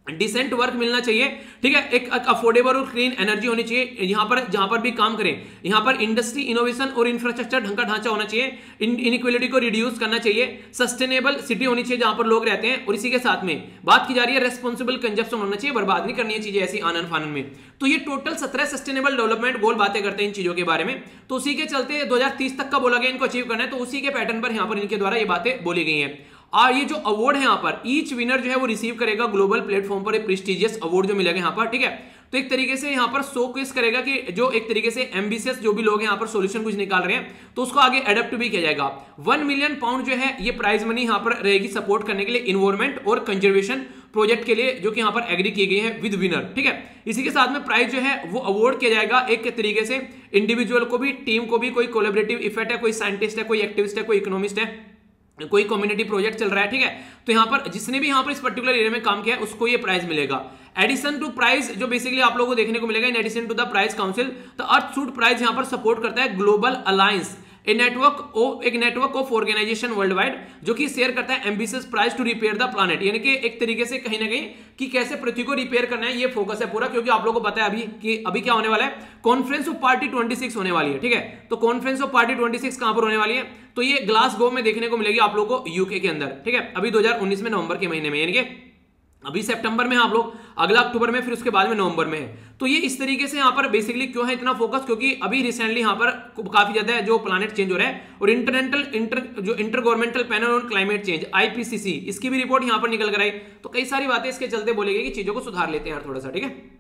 डिसेंट वर्क मिलना चाहिए, ठीक है, एक अफोर्डेबल और क्लीन एनर्जी होनी चाहिए यहां पर जहां पर भी काम करें, यहां पर इंडस्ट्री, इनोवेशन और इंफ्रास्ट्रक्चर ढंग का ढांचा होना चाहिए, इनइक्वालिटी को रिड्यूस करना चाहिए, सस्टेनेबल सिटी होनी चाहिए जहां पर लोग रहते हैं, और इसी के साथ में बात की जा रही है रेस्पॉन्सिबल कंजप्शन होना चाहिए, बर्बाद नहीं करनी है चीजें ऐसी आनन फानन में। तो ये टोटल सत्रह सस्टेनेबल डेवलपमेंट गोल बातें करते हैं इन चीजों के बारे में। तो उसी के चलते दो हजार तीस तक का बोला गया इनको अचीव करना है, तो उसी के पैटर्न पर यहां पर इनके द्वारा ये बातें बोली गई हैं। और ये जो अवार्ड है यहाँ पर ईच विनर जो है वो रिसीव करेगा ग्लोबल प्लेटफॉर्म पर एक प्रेस्टिजियस अवार्ड जो मिलेगा यहाँ पर, ठीक है। तो एक तरीके से यहाँ पर शोकेस करेगा कि जो एक तरीके से एम्बिशियस जो भी लोग हैं यहाँ पर सॉल्यूशन कुछ निकाल रहे हैं तो उसको आगे एडप्ट भी किया जाएगा। वन मिलियन पाउंड जो है ये प्राइज मनी यहाँ पर रहेगी सपोर्ट करने के लिए इन्वायरमेंट और कंजर्वेशन प्रोजेक्ट के लिए जो कि यहाँ पर एग्री की गई है विद विनर, ठीक है। इसी के साथ में प्राइज जो है वो अवार्ड किया जाएगा एक तरीके से इंडिविजुअल को भी, टीम को भी, कोई कोलैबोरेटिव इफेक्ट है, कोई साइंटिस्ट है, कोई एक्टिविस्ट है, कोई इकोनॉमिस्ट है, कोई कम्युनिटी प्रोजेक्ट चल रहा है, ठीक है। तो यहां पर जिसने भी यहां पर इस पर्टिकुलर एरिया में काम किया है उसको ये प्राइज मिलेगा। एडिशन टू प्राइज जो बेसिकली आप लोगों को देखने को मिलेगा in addition to the prize council, तो अर्थसूट प्राइज यहां पर सपोर्ट करता है global alliance, a network of एक network of organisation world wide जो कि शेयर करता है ambitious prize to repair the planet, यानी कि एक तरीके से कहीं ना कहीं कि कैसे पृथ्वी को रिपेयर करना है, ये फोकस है पूरा। क्योंकि आप लोगों को पता है अभी कि अभी क्या होने वाला है, कॉन्फ्रेंस ऑफ पार्टी छब्बीस होने वाली है, ठीक है। तो कॉन्फ्रेंस ऑफ पार्टी छब्बीस कहां पर होने वाली है, तो ये ग्लासगो में देखने को मिलेगी आप लोगों को यूके के अंदर, ठीक है, अभी दो हजार उन्नीस में नवंबर के महीने में, यानी कि अभी सितंबर में आप लोग, अगला अक्टूबर में, फिर उसके बाद में नवंबर में है। तो ये इस तरीके से यहाँ पर बेसिकली क्यों है इतना फोकस, क्योंकि अभी रिसेंटली यहाँ पर काफी ज्यादा जो प्लैनेट चेंज हो रहा है और इंटरनेशनल इंटर जो inter governmental panel on climate change IPCC इसकी भी रिपोर्ट यहाँ पर निकल कर आई। तो कई सारी बातें इसके चलते बोली गई कि चीजों को सुधार लेते हैं यार थोड़ा सा, ठीक है।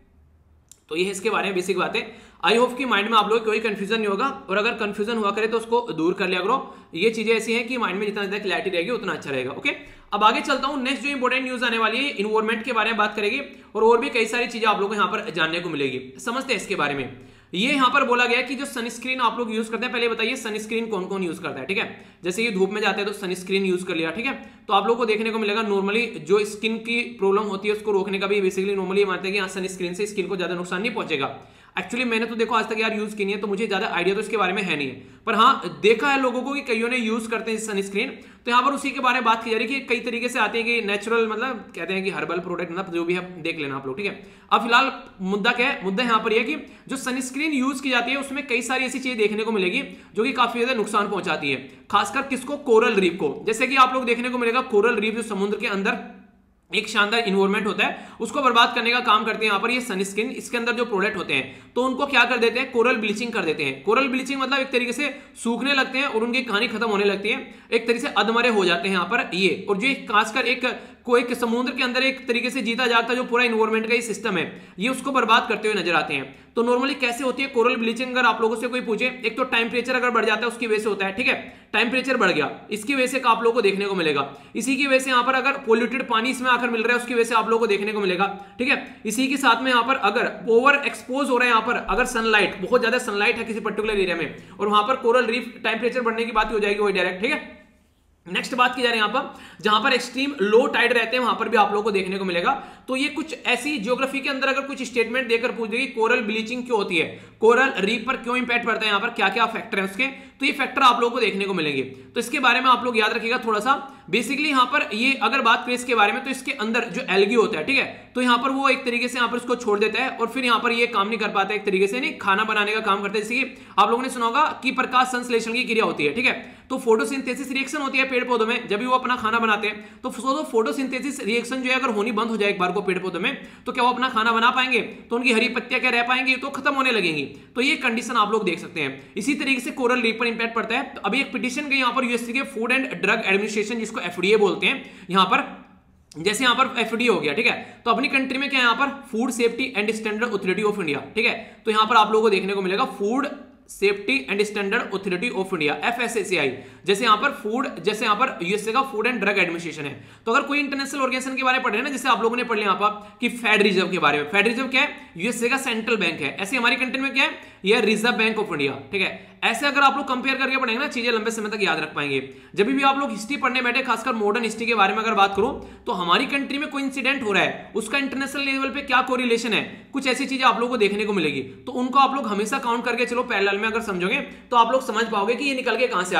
तो ये इसके बारे में बेसिक बातें। आई होप कि माइंड में आप लोग कोई कंफ्यूजन नहीं होगा, और अगर कंफ्यूजन हुआ करे तो उसको दूर कर लिया करो। ये चीजें ऐसी हैं कि माइंड में जितना ज्यादा क्लैरिटी रहेगी उतना अच्छा रहेगा, ओके। अब आगे चलता हूं, नेक्स्ट जो इंपॉर्टेंट न्यूज आने वाली है इन्वायरमेंट के बारे में बात करेगी, और और भी कई सारी चीजें आप लोगों को यहाँ पर जानने को मिलेगी। समझते हैं इसके बारे में। ये यहां पर बोला गया कि जो सनस्क्रीन आप लोग यूज करते हैं, पहले बताइए सनस्क्रीन कौन कौन यूज करता है, ठीक है। जैसे ये धूप में जाते हैं तो सनस्क्रीन यूज कर लिया, ठीक है। तो आप लोगों को देखने को मिलेगा नॉर्मली जो स्किन की प्रॉब्लम होती है उसको रोकने का भी बेसिकली नॉर्मली मानते हैं कि हाँ सनस्क्रीन से स्किन को ज्यादा नुकसान नहीं पहुंचेगा। एक्चुअली मैंने तो देखो आज तक यार यूज की नहीं है, तो मुझे ज्यादा आइडिया तो इसके बारे में है नहीं, पर हाँ देखा है लोगों को कि कईयों ने यूज करते हैं सनस्क्रीन। तो यहाँ पर उसी के बारे में बात की जा रही है कि कई तरीके से आते हैं कि नेचुरल, मतलब कहते हैं कि हर्बल प्रोडक्ट, मतलब जो भी है देख लेना आप लोग, ठीक है। अब फिलहाल मुद्दा क्या है, मुद्दा यहाँ पर यह कि जो सनस्क्रीन यूज की जाती है उसमें कई सारी ऐसी चीजें देखने को मिलेगी जो कि काफी ज्यादा नुकसान पहुंचाती है, खासकर किसको, कोरल रीफ को। जैसे कि आप लोग देखने को मिलेगा कोरल रीफ जो समुद्र के अंदर एक शानदार इन्वायरमेंट होता है उसको बर्बाद करने का काम करते हैं यहाँ पर ये सनस्क्रीन। इसके अंदर जो प्रोडक्ट होते हैं तो उनको क्या कर देते हैं, कोरल ब्लीचिंग कर देते हैं। कोरल ब्लीचिंग मतलब एक तरीके से सूखने लगते हैं और उनकी कहानी खत्म होने लगती है, एक तरीके से अधमरे हो जाते हैं यहाँ पर ये। और जो खासकर एक कोई एक समुद्र के अंदर एक तरीके से जीता जागता जो पूरा इन्वायरमेंट का ये सिस्टम है ये उसको बर्बाद करते हुए नजर आते हैं। तो नॉर्मली कैसे होती है कोरल ब्लीचिंग, अगर आप लोगों से कोई पूछे, एक तो टेम्परेचर अगर बढ़ जाता है उसकी वजह से होता है, ठीक है। टेम्परेचर बढ़ गया इसकी वजह से आप लोगों को देखने को मिलेगा। इसी की वजह से यहाँ पर अगर पोल्यूटेड पानी इसमें आकर मिल रहा है उसकी वजह से आप लोगों को देखने को मिलेगा, ठीक है। इसी के साथ में यहाँ पर अगर ओवर एक्सपोज हो रहा है, यहाँ पर अगर सनलाइट, बहुत ज्यादा सनलाइट है किसी पर्टिकुलर एरिया में और वहां पर कोरल रीफ, टेम्परेचर बढ़ने की बात हो जाएगी वही डायरेक्ट, ठीक है। नेक्स्ट बात की जा रही है यहाँ पर जहां पर एक्सट्रीम लो टाइड रहते हैं वहां पर भी आप लोगों को देखने को मिलेगा। तो ये कुछ ऐसी ज्योग्राफी के अंदर अगर कुछ स्टेटमेंट देकर पूछ देगी कोरल ब्लीचिंग क्यों होती है, कोरल रीफ पर क्यों इंपैक्ट पड़ता है, यहाँ पर क्या क्या फैक्टर है उसके, तो ये फैक्टर आप लोगों को देखने को मिलेंगे। तो इसके बारे में आप लोग याद रखिएगा थोड़ा सा। बेसिकली यहाँ पर ये अगर बात करें इसके बारे में तो इसके अंदर जो एल्गी होता है, ठीक है, तो यहाँ पर वो एक तरीके से यहाँ पर उसको छोड़ देता है और फिर यहाँ पर ये काम नहीं कर पाता, एक तरीके से नहीं खाना बनाने का काम करता है। जैसे कि आप लोगों ने सुना होगा कि प्रकाश संश्लेषण की क्रिया होती है, ठीक है। तो फोटोसिंथेसिस रिएक्शन होती है पेड़ पौधों में, जब भी वो अपना खाना बनाते हैं तो फोटोसिंथेसिस रिएक्शन जो है अगर होनी बंद हो जाए एक बार को पेड़ पौधों में तो क्या वो अपना खाना बना पाएंगे, तो उनकी हरी पत्तियां क्या रह पाएंगी, तो खत्म होने लगेंगी। तो ये कंडीशन आप लोग देख सकते हैं। इसी तरीके से कोरल रीफ पर इंपैक्ट पड़ता है। तो अभी एक पिटीशन गई यहाँ पर यूएसए के फूड एंड ड्रग एडमिनिस्ट्रेशन जिसको एफडीए बोलते हैं, यहाँ पर जैसे यहाँ पर एफडीए हो गया, ठीक है। तो अपनी कंट्री में क्या है यहाँ पर food safety and standard authority of India, ठीक है। तो यहाँ पर आप लोगों को देखने को मिलेगा food safety and standard authority of India FSSAI, जैसे यहाँ पर फूड, जैसे यहाँ पर यूएसए का फूड एंड ड्रग एडमिनिस्ट्रेशन है। तो अगर कोई इंटरनेशनल ऑर्गेनाइजेशन के बारे में पढ़ रहे हैं ना, जैसे आप लोगों ने पढ़ लिया यहाँ पर कि फेड रिजर्व के बारे में, फेड रिजर्व क्या है, यूएसए का सेंट्रल बैंक है। ऐसे हमारी कंट्री में क्या है, यह रिजर्व बैंक ऑफ इंडिया, ठीक है। ऐसे अगर आप लोग कंपेयर करके पढ़ेंगे ना चीजें लंबे समय तक याद रख पाएंगे। जब भी आप लोग हिस्ट्री पढ़ने बैठे, खासकर मॉडर्न हिस्ट्री के बारे में अगर बात करूं तो हमारी कंट्री में कोई इंसिडेंट हो रहा है उसका इंटरनेशनल लेवल पे क्या कोरिलेशन है, कुछ ऐसी चीजें आप लोगों को देखने को मिलेगी। तो उनको आप लोग हमेशा काउंट करके चलो पैरेलल में अगर समझोगे तो आप लोग समझ पाओगे कि ये निकल के कहां से आ रहा है, ठीक है।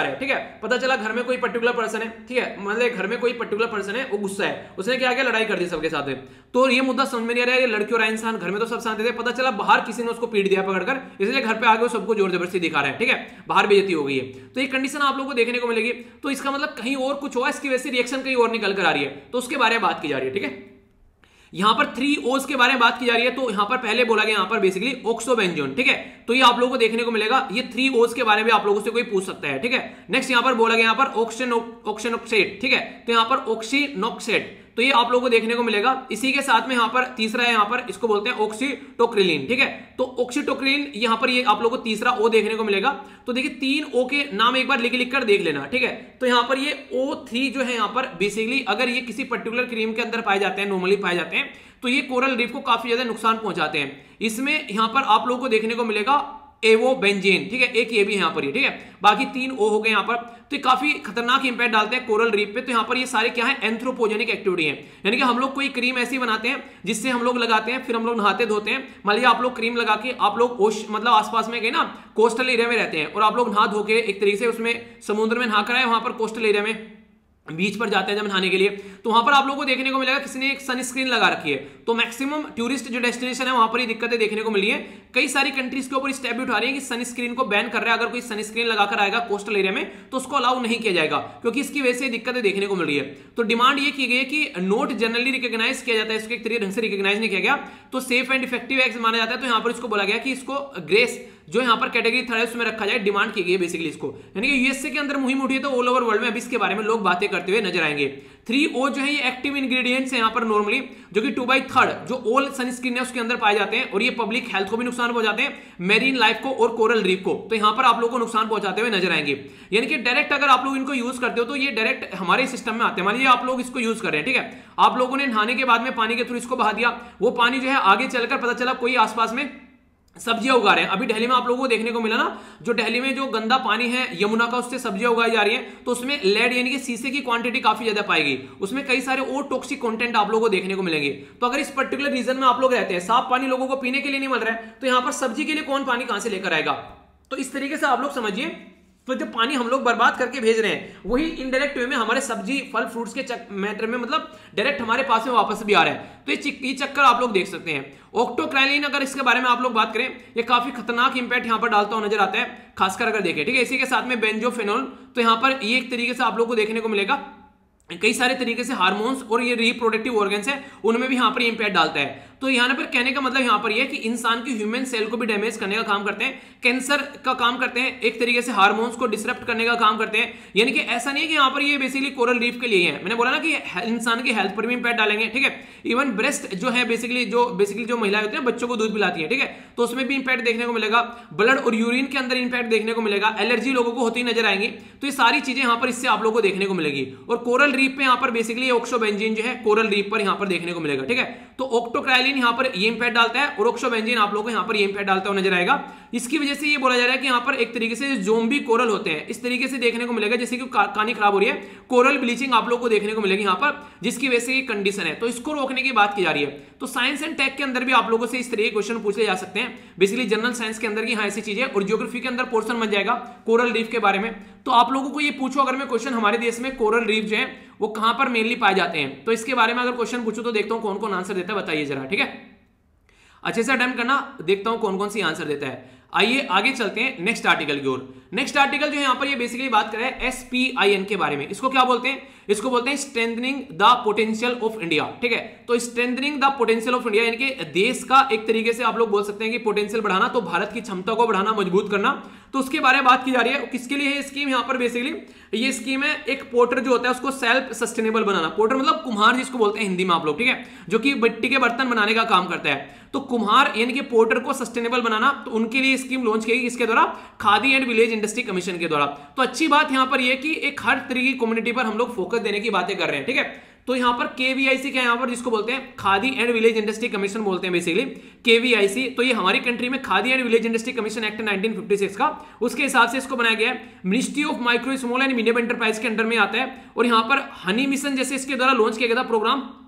पता चला घर में कोई पर्टिकुलर पर्सन है, ठीक है, मतलब घर में कोई पर्टिकुलर पर्सन है, वो गुस्सा है, उसने क्या किया, लड़ाई कर दी सबके साथ में। तो ये मुद्दा समझ में नहीं आ रहा है, ये लड़की और इंसान घर में तो सब शांति थे, पता चला बाहर किसी ने उसको पीट दिया पकड़कर, इसलिए घर पे आके वो सबको जोर जबरदस्ती दिखा रहा है, ठीक है, बाहर बेइज्जती हो गई है। तो ये कंडीशन आप लोगों को देखने को मिलेगी। तो इसका मतलब कहीं और कुछ हुआ, इसकी वजह से रिएक्शन कहीं और निकल कर आ रही है, तो उसके बारे में बात की जा रही है, ठीक है। यहां पर थ्री ओज के बारे में बात की जा रही है। तो यहां पर पहले बोला गया यहां पर बेसिकली ऑक्सोबेंजोन, ठीक है, तो ये आप लोगों को देखने को मिलेगा। ये थ्री ओज के बारे में आप लोगों से कोई पूछ सकता है, ठीक है। नेक्स्ट यहां पर बोला गया यहां पर ऑक्सीजन ऑक्सीजनोक्साइड, ठीक है, तो यहां पर ऑक्सीनोक्साइड, तो ये आप लोगों को देखने को मिलेगा। इसी के साथ में यहां पर तीसरा है, यहां पर इसको बोलते हैं ऑक्सीटोक्रिलिन, ठीक है, तो ऑक्सीटोक्रिलिन यहां पर ये आप लोगों को तीसरा ओ देखने को मिलेगा। तो देखिए तीन ओ के नाम एक बार लिख लिख कर देख लेना, ठीक है। तो यहां पर ये ओ थ्री जो है यहां पर बेसिकली अगर ये किसी पर्टिकुलर क्रीम के अंदर पाए जाते हैं, नॉर्मली पाए जाते हैं, तो ये कोरल रीफ को काफी ज्यादा नुकसान पहुंचाते हैं। इसमें यहां पर आप लोगों को देखने को मिलेगा एवोबेंजेन, ठीक है, एक ये भी यहां पर, ठीक है, बाकी तीन ओ हो गए यहां पर। तो ये काफी खतरनाक इंपैक्ट डालते हैं कोरल रीफ पे। तो यहां पर ये सारे क्या है, एंथ्रोपोजेनिक एक्टिविटी है, यानी कि हम लोग कोई क्रीम ऐसी बनाते हैं जिससे हम लोग लगाते हैं, फिर हम लोग नहाते धोते हैं। मान लीजिए आप लोग क्रीम लगा के आप लोग ओश मतलब आसपास में गए ना, कोस्टल एरिया में रहते हैं, और आप लोग नहा धो के एक तरीके से उसमें समुद्र में नहा कर आए, वहां पर कोस्टल एरिया में बीच पर जाते हैं जब नहाने के लिए, तो वहां पर आप लोगों को देखने को मिलेगा किसी ने एक सनस्क्रीन लगा रखी है। तो मैक्सिमम टूरिस्ट जो डेस्टिनेशन है वहां पर ये दिक्कतें देखने को मिली है। कई सारी कंट्रीज के ऊपर स्टेप भी उठा रही है कि सनस्क्रीन को बैन कर रहा है, अगर कोई सनस्क्रीन लगाकर आएगा कोस्टल एरिया में तो उसको अलाउ नहीं किया जाएगा, क्योंकि इसकी वजह से दिक्कतें देखने को मिल रही है। तो डिमांड ये की गई है कि नोट जनरली रिकॉग्नाइज किया जाता है, इसको एक तरीके ढंग से रिकॉग्नाइज नहीं किया गया, तो सेफ एंड इफेक्टिव एक्ट माना जाता है। तो यहां पर इसको बोला गया कि इसको ग्रेस जो यहां पर कैटेगरी थर्ड है उसमें रखा जाए, डिमांड की गई है बेसिकली इसको, यानी कि यूएसए के अंदर मुहिम उठी है, तो ऑल ओवर वर्ल्ड में अभी इसके बारे में लोग बातें करते हुए नजर आएंगे। थ्री ओ जो है ये एक्टिव इंग्रेडिएंट्स है यहां पर नॉर्मली, जो कि टू बाई थर्ड जो ऑल सनस्क्रीन है उसके अंदर पाए जाते हैं, और ये पब्लिक हेल्थ को भी नुकसान पहुंचाते हैं, मेरीन लाइफ को और कोरल रीफ को, तो यहां पर आप लोगों को नुकसान पहुंचाते हुए नजर आएंगे। यानी कि डायरेक्ट अगर आप लोग इनको यूज करते हो तो ये डायरेक्ट हमारे सिस्टम में आते हैं। मान लीजिए आप लोग इसको यूज कर रहे हैं, ठीक है, आप लोगों ने नहाने के बाद में पानी के थ्रू इसको बहा दिया, वो पानी जो है आगे चलकर पता चला कोई आसपास में सब्जियां उगा रहे हैं। अभी दिल्ली में आप लोगों को देखने को मिला ना, जो दिल्ली में जो गंदा पानी है यमुना का, उससे सब्जियां उगाई जा रही हैं, तो उसमें लेड यानी कि शीशे की क्वांटिटी काफी ज्यादा पाएगी, उसमें कई सारे और टॉक्सिक कंटेंट आप लोगों को देखने को मिलेंगे। तो अगर इस पर्टिकुलर रीजन में आप लोग रहते हैं, साफ पानी लोगों को पीने के लिए नहीं मिल रहा है, तो यहां पर सब्जी के लिए कौन पानी कहां से लेकर आएगा। तो इस तरीके से आप लोग समझिए, तो जो पानी हम लोग बर्बाद करके भेज रहे हैं वही इनडायरेक्ट वे में हमारे सब्जी फल फ्रूट्स के मैटर में मतलब डायरेक्ट हमारे पास में वापस भी आ रहा है। तो ये चक्कर आप लोग देख सकते हैं। ऑक्टोक्राइलिन अगर इसके बारे में आप लोग बात करें, ये काफी खतरनाक इंपैक्ट यहां पर डालता हुआ नजर आता है, खासकर अगर देखें, ठीक है। इसी के साथ में बेंजोफेनोल, तो यहां पर ये एक तरीके से आप लोग को देखने को मिलेगा कई सारे तरीके से हार्मोन्स और ये रिप्रोडक्टिव ऑर्गन्स हैं उनमें भी यहां पर इंपैक्ट डालता है। तो यहां पर कहने का मतलब यहां पर यह कि इंसान की ह्यूमन सेल को भी डैमेज करने का काम करते हैं, कैंसर का काम करते हैं, एक तरीके से हार्मोन्स को डिसरप्ट करने का काम करते हैं। यानी कि ऐसा नहीं है कि यहां पर ये बेसिकली कोरल रीफ के लिए है, मैंने बोला ना कि इंसान की हेल्थ पर भी इंपैक्ट डालेंगे, ठीक है। इवन ब्रेस्ट जो है बेसिकली जो बेसिकली जो महिलाएं होती है बच्चों को दूध पिलाती है, ठीक है, तो उसमें भी इंपैक्ट देखने को मिलेगा। ब्लड और यूरिन के अंदर इंपैक्ट देखने को मिलेगा, एलर्जी लोगों को होती नजर आएंगी। तो ये सारी चीजें यहां पर इससे आप लोगों को देखने को मिलेगी। और कोरल रीफ पे यहां पर बेसिकली ऑक्सोबेंजीन जो है कोरल रीफ पर यहां पर देखने को मिलेगा, ठीक है। तो ऑक्टोक्राइलिन यहां पर ये इंपैक्ट डालता है और ऑक्सोबेंजीन आप लोगों को यहां पर ये इंपैक्ट डालता हुआ नजर आएगा। इसकी वजह से ये बोला जा रहा है कि यहां पर एक तरीके से ज़ोंबी कोरल होते हैं, इस तरीके से देखने को मिलेगा जैसे कि कहानी खराब हो रही है, कोरल ब्लीचिंग आप लोगों को देखने को मिलेगी यहां पर, जिसकी वजह से ये कंडीशन है। तो इसको रोकने की बात की जा रही है। तो साइंस एंड टेक के अंदर भी आप लोगों से इस तरह के क्वेश्चन पूछे जा सकते हैं, बेसिकली जनरल साइंस के अंदर की हाँ ऐसी चीजें, और ज्योग्राफी के अंदर पोर्शन बन जाएगा कोरल रीफ के बारे में। तो आप लोगों को ये पूछो अगर मैं क्वेश्चन हमारे देश में कोरल रीफ जो है वो कहां पर मेनली पाए जाते हैं, तो इसके बारे में अगर क्वेश्चन पूछो तो देखता हूं कौन कौन आंसर देता है, बताइए जरा, ठीक है। अच्छे से अटेम्प्ट करना, देखता हूं कौन कौन सी आंसर देता है। आइए आगे चलते हैं नेक्स्ट आर्टिकल की ओर। नेक्स्ट आर्टिकल जो है यहां पर ये बेसिकली बात कर रहा है एस पी आई एन के बारे में। इसको क्या बोलते हैं, इसको बोलते हैं strengthening the potential of India, ठीक है। तो strengthening the potential of India यानी कि देश का एक तरीके से आप लोग बोल सकते हैं कि पोटेंशियल बढ़ाना, तो भारत की क्षमता को बढ़ाना, मजबूत करना, तो उसके बारे में बात की जा रही है। किसके लिए है स्कीम यहां पर, बेसिकली ये स्कीम है एक पोर्टर जो होता है उसको सेल्फ सस्टेनेबल बनाना। पोर्टर मतलब कुम्हार जिसको बोलते हैं हिंदी में आप लोग, ठीक है, जो कि मिट्टी के बर्तन बनाने का काम करता है। तो कुम्हार यानी कि पोर्टर को सस्टेनेबल बनाना, तो उनके लिए स्कीम लॉन्च की गई, इसके द्वारा khadi and village industry commission के द्वारा। तो अच्छी बात यहां पर यह कि एक हर तरह की कम्युनिटी पर हम लोग फोकस देने की बातें कर रहे हैं, ठीक है। तो यहां पर केवीआईसी क्या है, यहां पर जिसको बोलते हैं khadi and village industry commission बोलते हैं बेसिकली केवीआईसी। तो ये हमारी कंट्री में khadi and village industry commission act nineteen fifty six का, उसके हिसाब से इसको बनाया गया है। Ministry of micro small and medium enterprise के अंडर में आता है। और यहां पर हनी मिशन जैसे इसके द्वारा लॉन्च किया गया था प्रोग्राम,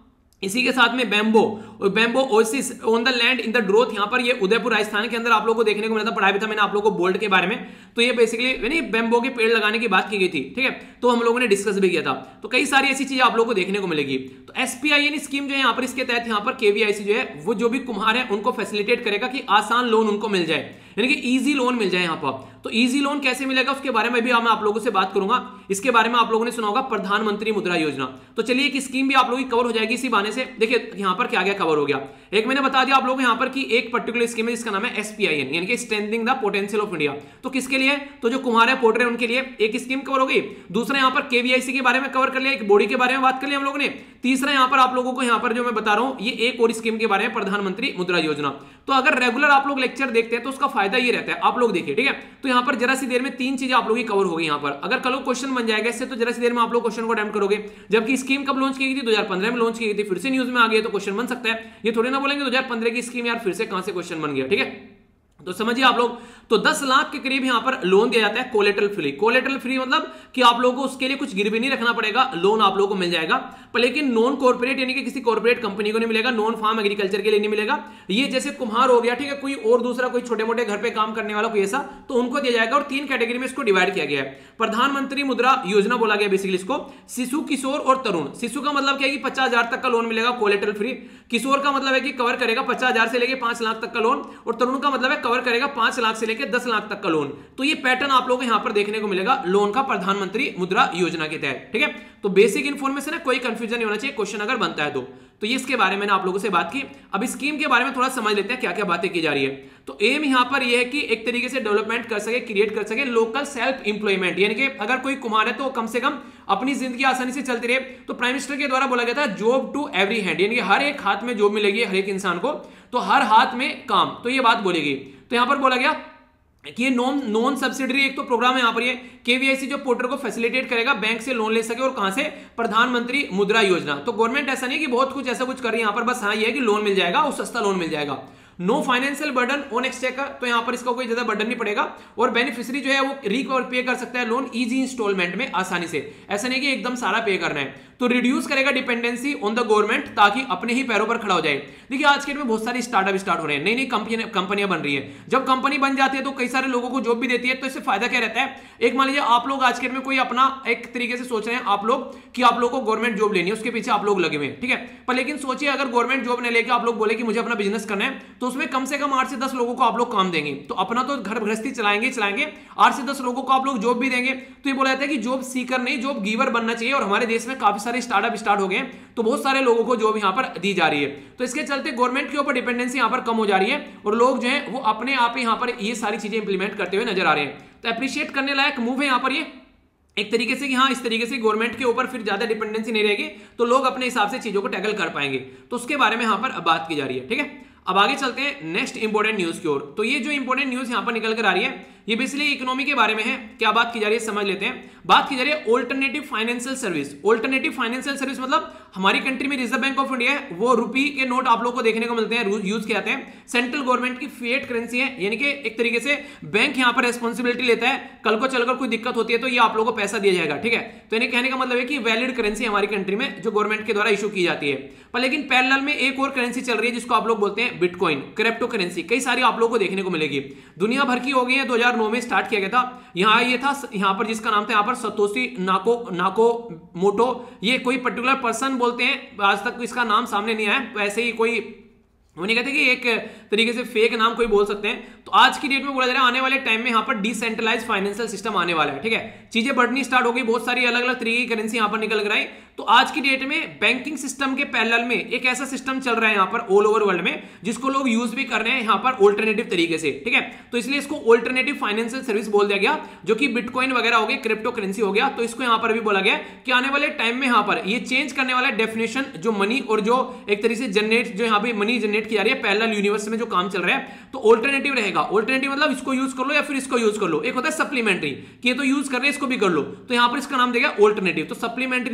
इसी के साथ में बैम्बो और bamboo oasis on the land in the drought, यहां पर ये उदयपुर राजस्थान के अंदर आप लोगों को देखने को मिला था, पढ़ाया भी था मैंने आप लोगों को बोल्ट के बारे में। तो ये बेसिकली यानी बैम्बो के पेड़ लगाने की बात की गई थी, ठीक है, तो हम लोगों ने डिस्कस भी किया था। तो कई सारी ऐसी चीजें आप लोगों को देखने को मिलेगी। तो एसपीआई यानी स्कीम जो है यहाँ पर, इसके तहत यहाँ पर केवीआईसी जो है वो जो भी कुम्हार है उनको फैसिलिटेट करेगा कि आसान लोन उनको मिल जाए, यानी कि इजी लोन मिल जाए यहाँ पर। तो इजी लोन कैसे मिलेगा उसके बारे में भी मैं आप लोगों से बात करूंगा। इसके बारे में आप लोगों ने सुना होगा प्रधानमंत्री मुद्रा योजना। तो चलिए एक स्कीम भी आप लोगों की कवर हो जाएगी इसी बहाने से। देखिए यहाँ पर क्या क्या कवर हो गया, एक मैंने बता दिया आप लोगों को यहाँ पर कि एक पर्टिकुलर स्कीम है जिसका नाम है एसपीआईएन, यानी कि strengthening the potential of India. तो किसके लिए, तो जो कुम्हार है पोटर है उनके लिए एक स्कीम कवर हो गई। दूसरा यहाँ पर केवीआईसी के बारे में कवर कर लिया, एक बॉडी के बारे में बात कर लिया हम लोगों ने। तीसरा यहाँ पर आप लोगों को यहाँ पर जो मैं बता रहा हूं ये एक और स्कीम के बारे में, प्रधानमंत्री मुद्रा योजना। तो अगर रेगुलर आप लोग लेक्चर देखते हैं तो उसका फायदा ये रहता है, आप लोग देखिए, ठीक है। तो यहाँ पर जरा सी देर में तीन चीजें आप लोगों की कवर हो गई। यहाँ पर अगर कल क्वेश्चन बन जाएगा इससे तो जरा सी देर में आप लोग क्वेश्चन को अटेम्प्ट करोगे। जबकि स्कीम कब लॉन्च की गई थी, दो हज़ार पंद्रह में लॉन्च की गई थी, फिर से न्यूज में आ गई तो क्वेश्चन बन सकता है। ये थोड़ी ना बोलेंगे दो हज़ार पंद्रह की स्कीम यार फिर से कहां से क्वेश्चन बन गया, ठीक है। तो समझिए आप लोग, तो दस लाख के करीब यहां पर लोन दिया जाता है कोलेटरल फ्री। कोलेटरल फ्री मतलब कि आप लोगों को उसके लिए कुछ गिरवी नहीं रखना पड़ेगा, लोन आप लोगों को मिल जाएगा। पर लेकिन नॉन कॉर्पोरेट यानी कि किसी कॉर्पोरेट कंपनी को नहीं मिलेगा, नॉन फार्म एग्रीकल्चर के लिए नहीं मिलेगा। ये जैसे कुम्हार हो गया, ठीक है, कोई और दूसरा कोई छोटे मोटे घर पे काम करने वाला कोई ऐसा, तो उनको दिया जाएगा। और तीन कैटेगरी में इसको डिवाइड किया गया है। प्रधानमंत्री मुद्रा योजना बोला गया बेसिकली इसको। शिशु, किशोर और तरुण। शिशु का मतलब क्या है कि पचास हजार तक का लोन मिलेगा कोलेटरल फ्री। किशोर का मतलब है कि कवर करेगा पचास हजार से लेकर पांच लाख तक का लोन। और तरुण का मतलब है कवर करेगा पांच लाख से लेकर दस लाख तक का लोन। तो ये पैटर्न आप लोगों को यहां पर देखने को मिलेगा लोन का प्रधानमंत्री मुद्रा योजना के तहत, ठीक है। तो बेसिक इंफॉर्मेशन है, कोई कंफ्यूजन नहीं होना चाहिए क्वेश्चन अगर बनता है तो। तो ये इसके बारे में मैंने आप लोगों से बात की। अब स्कीम के बारे में थोड़ा समझ लेते हैं क्या क्या बातें की जा रही है। तो एम यहां पर यह है कि एक तरीके से डेवलपमेंट कर सके, क्रिएट कर सके लोकल सेल्फ इंप्लॉयमेंट, यानी कि अगर कोई कुम्हार है तो कम से कम अपनी जिंदगी आसानी से चलती रहे। तो प्राइम मिनिस्टर के द्वारा बोला गया था जॉब टू एवरी हैंड, यानी कि हर एक हाथ में जॉब मिलेगी हर एक इंसान को, तो हर हाथ में काम, तो ये बात बोलेगी। तो यहां पर बोला गया कि ये नॉन नॉन सब्सिडरी एक तो प्रोग्राम है यहाँ पर, ये केवीआईसी जो पोर्टर को फैसिलिटेट करेगा बैंक से लोन ले सके। और कहां से, प्रधानमंत्री मुद्रा योजना। तो गवर्नमेंट ऐसा नहीं है कि बहुत कुछ ऐसा कुछ कर रही है यहाँ पर, बस हाँ ये है कि लोन मिल जाएगा और सस्ता लोन मिल जाएगा। No financial burden on exchequer, तो यहां पर इसका कोई ज्यादा बर्डन नहीं पड़ेगा। और बेनिफिशियरी जो है वो रिकवर पे कर सकता है लोन इजी इंस्टॉलमेंट में आसानी से, ऐसा नहीं कि एकदम सारा पे करना है। तो रिड्यूस करेगा डिपेंडेंसी ऑन द गवर्नमेंट, ताकि अपने ही पैरों पर खड़ा हो जाए। देखिए आज के डेट में बहुत सारी स्टार्टअप स्टार्ट हो रहे हैं, नई नई कंपनी कंपनियां बन रही है। जब कंपनी बन जाती है तो कई सारे लोगों को जॉब भी देती है। तो इससे फायदा क्या रहता है, एक मान लीजिए आप लोग आज के डेट में कोई अपना एक तरीके से सोच रहे हैं आप लोग कि आप लोग को गवर्नमेंट जॉब लेनी है, उसके पीछे आप लोग लगे हुए हैं, ठीक है। पर लेकिन सोचिए अगर गवर्नमेंट जॉब नहीं लेके आप लोग बोले कि मुझे अपना बिजनेस करना है, तो उसमें कम से कम आठ से दस लोगों को आप लोग काम देंगे। तो अपना तो घर गृहस्थी चलाएंगे चलाएंगे आठ से दस लोगों को आप लोग जॉब भी देंगे। तो ये बोला जाता है कि जॉब सीकर नहीं जॉब गिवर बनना चाहिए। और हमारे देश में काफी सारे स्टार्टअप स्टार्ट हो गए, तो बहुत सारे लोगों को जॉब यहां पर दी जा रही है। तो इसके चलते गवर्नमेंट के ऊपर डिपेंडेंसी यहां पर कम हो जा रही है और लोग जो है वो अपने आप यहां पर ये सारी चीजें इंप्लीमेंट करते हुए नजर आ रहे हैं। तो अप्रिशिएट करने लायक मूव है यहां पर ये एक तरीके से कि हाँ इस तरीके से गवर्नमेंट के ऊपर फिर ज्यादा डिपेंडेंसी नहीं रहेगी, तो लोग अपने हिसाब से चीजों को टैकल कर पाएंगे। तो उसके बारे में यहां पर बात की जा रही है, ठीक है। अब आगे चलते हैं नेक्स्ट इंपॉर्टेंट न्यूज की ओर। तो ये जो इंपॉर्टेंट न्यूज यहां पर निकल कर आ रही है ये बेसिकली इकोनॉमी के बारे में है। क्या बात की जा रही है समझ लेते हैं। बात की जा रही है alternative financial service. Alternative financial service मतलब हमारी कंट्री में रिजर्व बैंक ऑफ इंडिया है, वो रुपी के नोट आप लोगों को देखने को मिलते हैं, यूज किए जाते हैं। सेंट्रल गवर्नमेंट की फिएट करेंसी है, यानी कि एक तरीके से बैंक यहां पर रेस्पॉन्सिबिलिटी लेता है, कल को चलकर कोई दिक्कत होती है तो ये आप लोगों को पैसा दिया जाएगा, ठीक है। तो यानी कहने का मतलब है कि वैलिड करेंसी हमारी कंट्री में जो गवर्नमेंट के द्वारा इशू की जाती है। पर लेकिन पैरेलल में एक और करेंसी चल रही है जिसको आप लोग बोलते हैं बिटकॉइन, क्रिप्टो करेंसी। कई सारी आप लोगों को देखने को मिलेगी, दुनिया भर की हो गई है। दो हज़ार नौ में स्टार्ट किया गया था। यहां ये था यहां पर जिसका नाम था यहां पर सतोशी नाको नाको मोटो। ये कोई पर्टिकुलर पर्सन बोलते हैं, आज तक इसका नाम सामने नहीं आया। तो ऐसे ही कोई वो नहीं कहते कि एक तरीके से फेक नाम कोई बोल सकते हैं। तो आज की डेट में बोला जा रहा है आने वाले टाइम में यहां पर डिसेंट्रलाइज फाइनेंशियल सिस्टम आने वाला है, ठीक है। चीजें बढ़नी स्टार्ट हो गई, बहुत सारी अलग अलग तरीके की करेंसी यहां पर निकल कर आई। तो आज की डेट में बैंकिंग सिस्टम के पैरेलल में एक ऐसा सिस्टम चल रहा है यहां पर ऑल ओवर वर्ल्ड में, जिसको लोग यूज भी कर रहे हैं यहां पर ऑल्टरनेटिव तरीके से, ठीक है। तो इसलिए इसको ऑल्टरनेटिव फाइनेंशियल सर्विस बोल दिया गया, जो कि बिटकॉइन वगैरह हो गया, क्रिप्टो करेंसी हो गया। तो इसको यहां पर भी बोला गया कि आने वाले टाइम में यहां पर ये चेंज करने वाला डेफिनेशन जो मनी और जो एक तरीके से जनरेट जो यहां पर मनी जनरेट की जा रही है पैरेलल यूनिवर्स में जो काम चल रहा है, तो ऑल्टरनेटिव रहेगा। ऑल्टरनेटिव मतलब इसको यूज कर लो या फिर इसको यूज कर लो। एक होता है सप्लीमेंट्री कि ये तो यूज कर रहे हैं इसको भी कर लो, तो यहां पर इसका नाम देगा ऑल्टरनेटिव। तो सप्लीमेंट्री नहीं ऑल्टरनेटिव